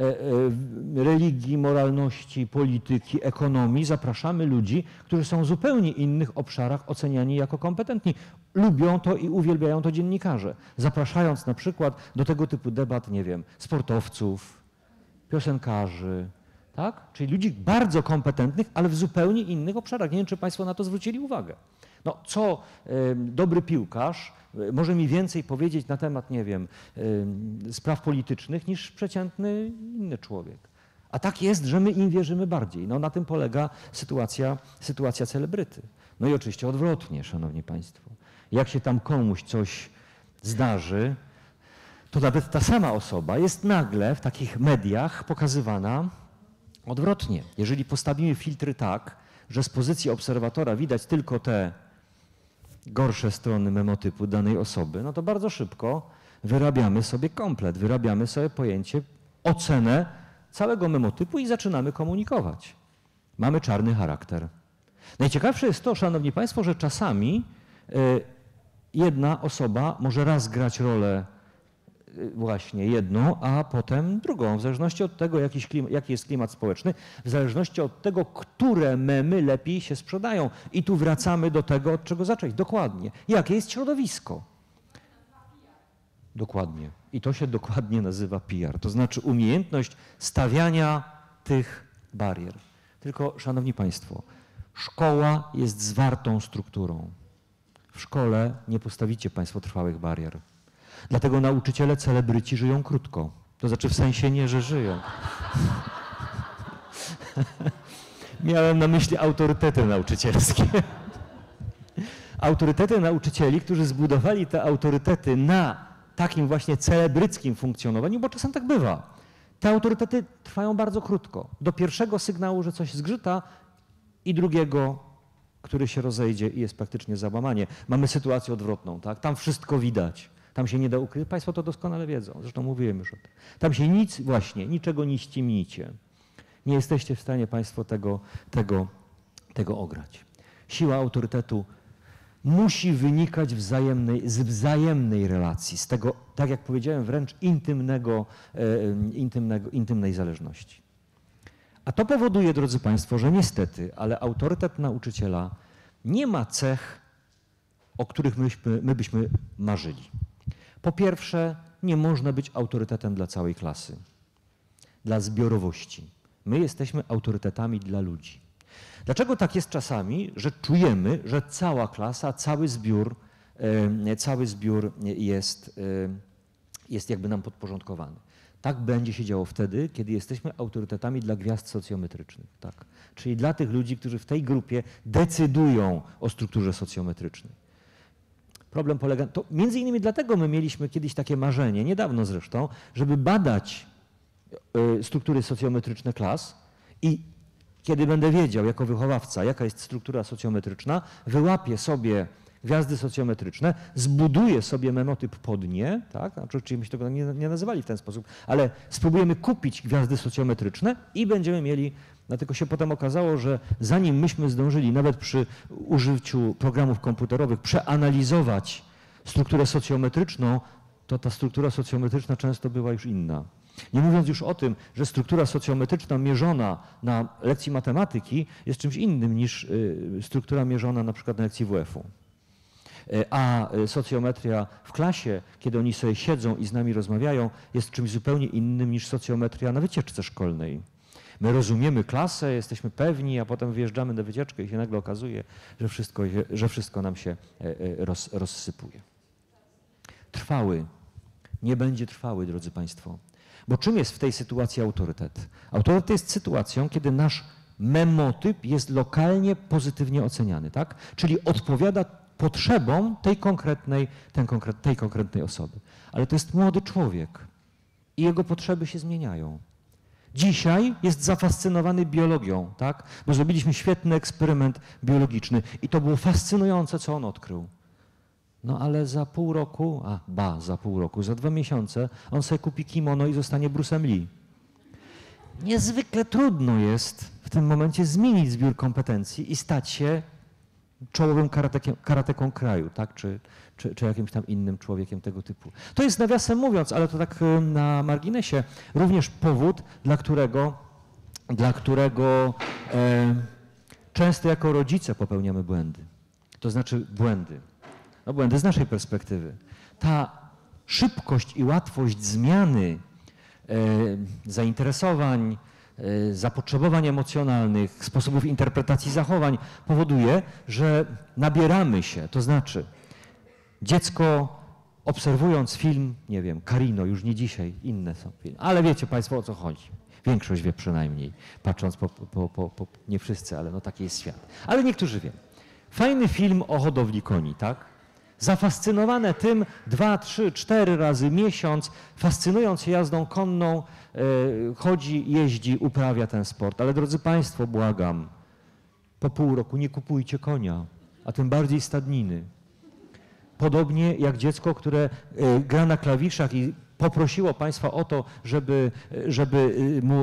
religii, moralności, polityki, ekonomii zapraszamy ludzi, którzy są w zupełnie innych obszarach oceniani jako kompetentni. Lubią to i uwielbiają to dziennikarze. Zapraszając na przykład do tego typu debat, nie wiem, sportowców, piosenkarzy, tak? Czyli ludzi bardzo kompetentnych, ale w zupełnie innych obszarach. Nie wiem, czy Państwo na to zwrócili uwagę. No, co dobry piłkarz może mi więcej powiedzieć na temat, nie wiem, spraw politycznych niż przeciętny inny człowiek. A tak jest, że my im wierzymy bardziej. No, na tym polega sytuacja celebryty. No i oczywiście odwrotnie, szanowni państwo. Jak się tam komuś coś zdarzy, to nawet ta sama osoba jest nagle w takich mediach pokazywana odwrotnie. Jeżeli postawimy filtry tak, że z pozycji obserwatora widać tylko te gorsze strony memotypu danej osoby, no to bardzo szybko wyrabiamy sobie komplet, wyrabiamy sobie pojęcie, ocenę całego memotypu i zaczynamy komunikować. Mamy czarny charakter. Najciekawsze jest to, szanowni państwo, że czasami jedna osoba może raz grać rolę właśnie jedną, a potem drugą, w zależności od tego, jaki jest klimat społeczny, w zależności od tego, które memy lepiej się sprzedają. I tu wracamy do tego, od czego zacząć. Dokładnie. Jakie jest środowisko? Dokładnie. I to się dokładnie nazywa PR. To znaczy umiejętność stawiania tych barier. Tylko, szanowni państwo, szkoła jest zwartą strukturą. W szkole nie postawicie państwo trwałych barier. Dlatego nauczyciele celebryci żyją krótko. To znaczy w sensie nie, że żyją. Miałem na myśli autorytety nauczycielskie. Autorytety nauczycieli, którzy zbudowali te autorytety na takim właśnie celebryckim funkcjonowaniu, bo czasem tak bywa. Te autorytety trwają bardzo krótko. Do pierwszego sygnału, że coś zgrzyta i drugiego, który się rozejdzie i jest praktycznie załamanie. Mamy sytuację odwrotną, tak? Tam wszystko widać. Tam się nie da ukryć. Państwo to doskonale wiedzą. Zresztą mówiłem już o tym. Tam się niczego nie ściemnicie. Nie jesteście w stanie państwo tego ograć. Siła autorytetu musi wynikać z wzajemnej relacji, z tego, tak jak powiedziałem, wręcz intymnej zależności. A to powoduje, drodzy państwo, że niestety, ale autorytet nauczyciela nie ma cech, o których my byśmy marzyli. Po pierwsze, nie można być autorytetem dla całej klasy, dla zbiorowości. My jesteśmy autorytetami dla ludzi. Dlaczego tak jest czasami, że czujemy, że cała klasa, cały zbiór jest jakby nam podporządkowany? Tak będzie się działo wtedy, kiedy jesteśmy autorytetami dla gwiazd socjometrycznych. Tak? Czyli dla tych ludzi, którzy w tej grupie decydują o strukturze socjometrycznej. Problem polega, to między innymi dlatego my mieliśmy kiedyś takie marzenie, niedawno zresztą, żeby badać struktury socjometryczne klas i kiedy będę wiedział jako wychowawca, jaka jest struktura socjometryczna, wyłapię sobie gwiazdy socjometryczne, zbuduje sobie menotyp pod nie, tak? Znaczy, oczywiście myśmy tego nie nazywali w ten sposób, ale spróbujemy kupić gwiazdy socjometryczne i będziemy mieli, dlatego się potem okazało, że zanim myśmy zdążyli nawet przy użyciu programów komputerowych przeanalizować strukturę socjometryczną, to ta struktura socjometryczna często była już inna. Nie mówiąc już o tym, że struktura socjometryczna mierzona na lekcji matematyki jest czymś innym niż struktura mierzona na przykład na lekcji WF-u. A socjometria w klasie, kiedy oni sobie siedzą i z nami rozmawiają, jest czymś zupełnie innym niż socjometria na wycieczce szkolnej. My rozumiemy klasę, jesteśmy pewni, a potem wyjeżdżamy na wycieczkę i się nagle okazuje, że wszystko nam się rozsypuje. Trwały. Nie będzie trwały, drodzy Państwo. Bo czym jest w tej sytuacji autorytet? Autorytet jest sytuacją, kiedy nasz memotyp jest lokalnie pozytywnie oceniany, tak? Czyli odpowiada potrzebom tej konkretnej osoby. Ale to jest młody człowiek i jego potrzeby się zmieniają. Dzisiaj jest zafascynowany biologią, tak? Bo zrobiliśmy świetny eksperyment biologiczny i to było fascynujące, co on odkrył. No ale za pół roku, za 2 miesiące on sobie kupi kimono i zostanie Bruce'em Lee. Niezwykle trudno jest w tym momencie zmienić zbiór kompetencji i stać się czołowym karateką kraju, tak? Czy jakimś tam innym człowiekiem tego typu. To jest, nawiasem mówiąc, ale to tak na marginesie, również powód, dla którego często jako rodzice popełniamy błędy. To znaczy błędy z naszej perspektywy. Ta szybkość i łatwość zmiany zainteresowań, zapotrzebowań emocjonalnych, sposobów interpretacji zachowań powoduje, że nabieramy się. To znaczy dziecko obserwując film, nie wiem, Carino, już nie dzisiaj, inne są filmy, ale wiecie Państwo, o co chodzi. Większość wie przynajmniej, patrząc nie wszyscy, ale no taki jest świat. Ale niektórzy wiedzą. Fajny film o hodowli koni, tak? Zafascynowane tym 2, 3, 4 razy miesiąc, fascynując się jazdą konną, chodzi, jeździ, uprawia ten sport. Ale drodzy Państwo, błagam, po pół roku nie kupujcie konia, a tym bardziej stadniny. Podobnie jak dziecko, które gra na klawiszach i poprosiło Państwa o to, żeby mu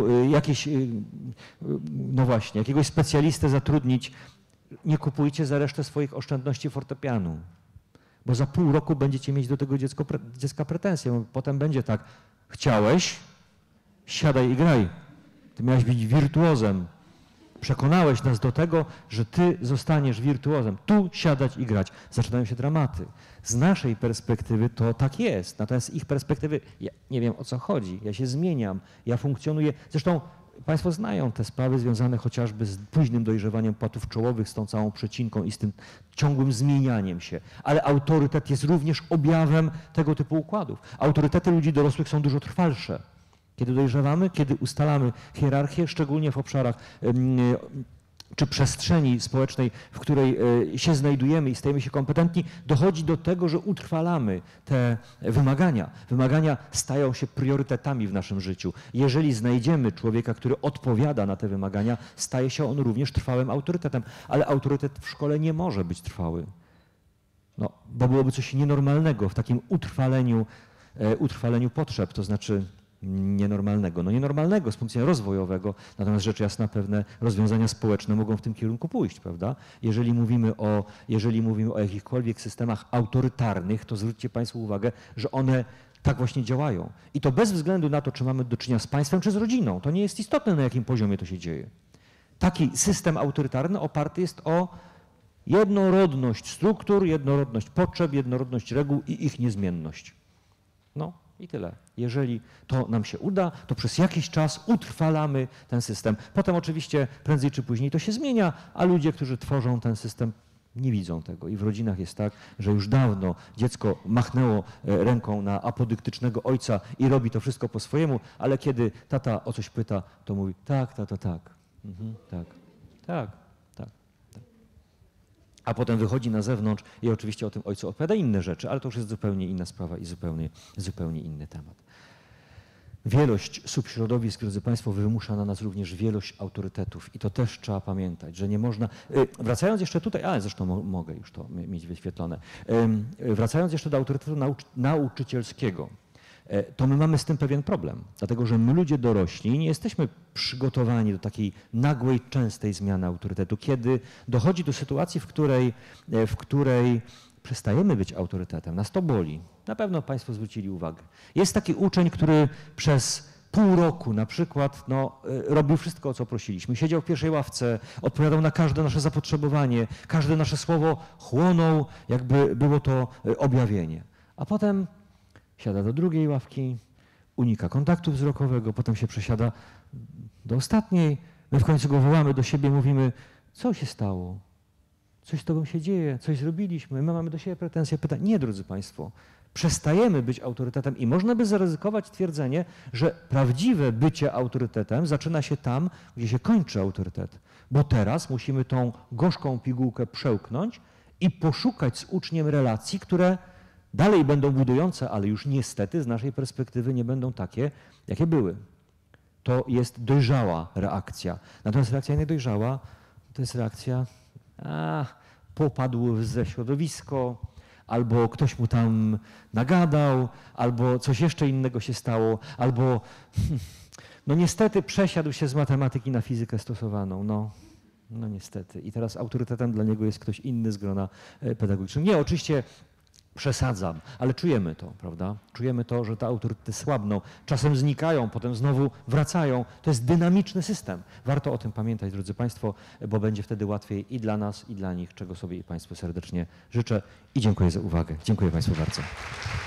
jakiegoś specjalistę zatrudnić, nie kupujcie za resztę swoich oszczędności fortepianu. Bo za pół roku będziecie mieć do tego dziecka pretensje. Potem będzie tak, chciałeś, siadaj i graj. Ty miałeś być wirtuozem. Przekonałeś nas do tego, że ty zostaniesz wirtuozem. Tu siadać i grać. Zaczynają się dramaty. Z naszej perspektywy to tak jest. Natomiast z ich perspektywy, ja nie wiem, o co chodzi. Ja się zmieniam, ja funkcjonuję. Zresztą Państwo znają te sprawy związane chociażby z późnym dojrzewaniem płatów czołowych, z tą całą przecinką i z tym ciągłym zmienianiem się. Ale autorytet jest również objawem tego typu układów. Autorytety ludzi dorosłych są dużo trwalsze. Kiedy dojrzewamy, kiedy ustalamy hierarchię, szczególnie w obszarach czy przestrzeni społecznej, w której się znajdujemy i stajemy się kompetentni, dochodzi do tego, że utrwalamy te wymagania. Wymagania stają się priorytetami w naszym życiu. Jeżeli znajdziemy człowieka, który odpowiada na te wymagania, staje się on również trwałym autorytetem. Ale autorytet w szkole nie może być trwały. No, bo byłoby coś nienormalnego w takim utrwaleniu potrzeb, to znaczy nienormalnego. No nienormalnego z punktu widzenia rozwojowego, natomiast rzecz jasna pewne rozwiązania społeczne mogą w tym kierunku pójść, prawda? Jeżeli mówimy o jakichkolwiek systemach autorytarnych, to zwróćcie Państwo uwagę, że one tak właśnie działają. I to bez względu na to, czy mamy do czynienia z państwem, czy z rodziną. To nie jest istotne, na jakim poziomie to się dzieje. Taki system autorytarny oparty jest o jednorodność struktur, jednorodność potrzeb, jednorodność reguł i ich niezmienność. No i tyle. Jeżeli to nam się uda, to przez jakiś czas utrwalamy ten system. Potem oczywiście prędzej czy później to się zmienia, a ludzie, którzy tworzą ten system, nie widzą tego. I w rodzinach jest tak, że już dawno dziecko machnęło ręką na apodyktycznego ojca i robi to wszystko po swojemu, ale kiedy tata o coś pyta, to mówi tak, tato, tak. Tak, tak, tak. A potem wychodzi na zewnątrz i oczywiście o tym ojcu opowiada inne rzeczy, ale to już jest zupełnie inna sprawa i zupełnie inny temat. Wielość subśrodowisk, drodzy Państwo, wymusza na nas również wielość autorytetów i to też trzeba pamiętać, że nie można... Wracając jeszcze tutaj, ale zresztą mogę już to mieć wyświetlone, wracając jeszcze do autorytetu nauczycielskiego, to my mamy z tym pewien problem, dlatego że my ludzie dorośli nie jesteśmy przygotowani do takiej nagłej, częstej zmiany autorytetu, kiedy dochodzi do sytuacji, w której przestajemy być autorytetem, nas to boli. Na pewno Państwo zwrócili uwagę. Jest taki uczeń, który przez pół roku na przykład robił wszystko, o co prosiliśmy. Siedział w pierwszej ławce, odpowiadał na każde nasze zapotrzebowanie, każde nasze słowo chłonął, jakby było to objawienie. A potem siada do drugiej ławki, unika kontaktu wzrokowego, potem się przesiada do ostatniej. My w końcu go wołamy do siebie, mówimy, co się stało? Coś z tobą się dzieje, coś zrobiliśmy, my mamy do siebie pretensje, pytań. Nie, drodzy Państwo, przestajemy być autorytetem i można by zaryzykować twierdzenie, że prawdziwe bycie autorytetem zaczyna się tam, gdzie się kończy autorytet. Bo teraz musimy tą gorzką pigułkę przełknąć i poszukać z uczniem relacji, które dalej będą budujące, ale już niestety z naszej perspektywy nie będą takie, jakie były. To jest dojrzała reakcja. Natomiast reakcja niedojrzała to jest reakcja popadł ze środowisko, albo ktoś mu tam nagadał, albo coś jeszcze innego się stało, albo no niestety przesiadł się z matematyki na fizykę stosowaną. No niestety. I teraz autorytetem dla niego jest ktoś inny z grona pedagogicznego. Nie, oczywiście przesadzam, ale czujemy to, prawda? Czujemy to, że te autorytety słabną, czasem znikają, potem znowu wracają. To jest dynamiczny system. Warto o tym pamiętać, drodzy Państwo, bo będzie wtedy łatwiej i dla nas, i dla nich, czego sobie i Państwu serdecznie życzę i dziękuję za uwagę. Dziękuję Państwu bardzo.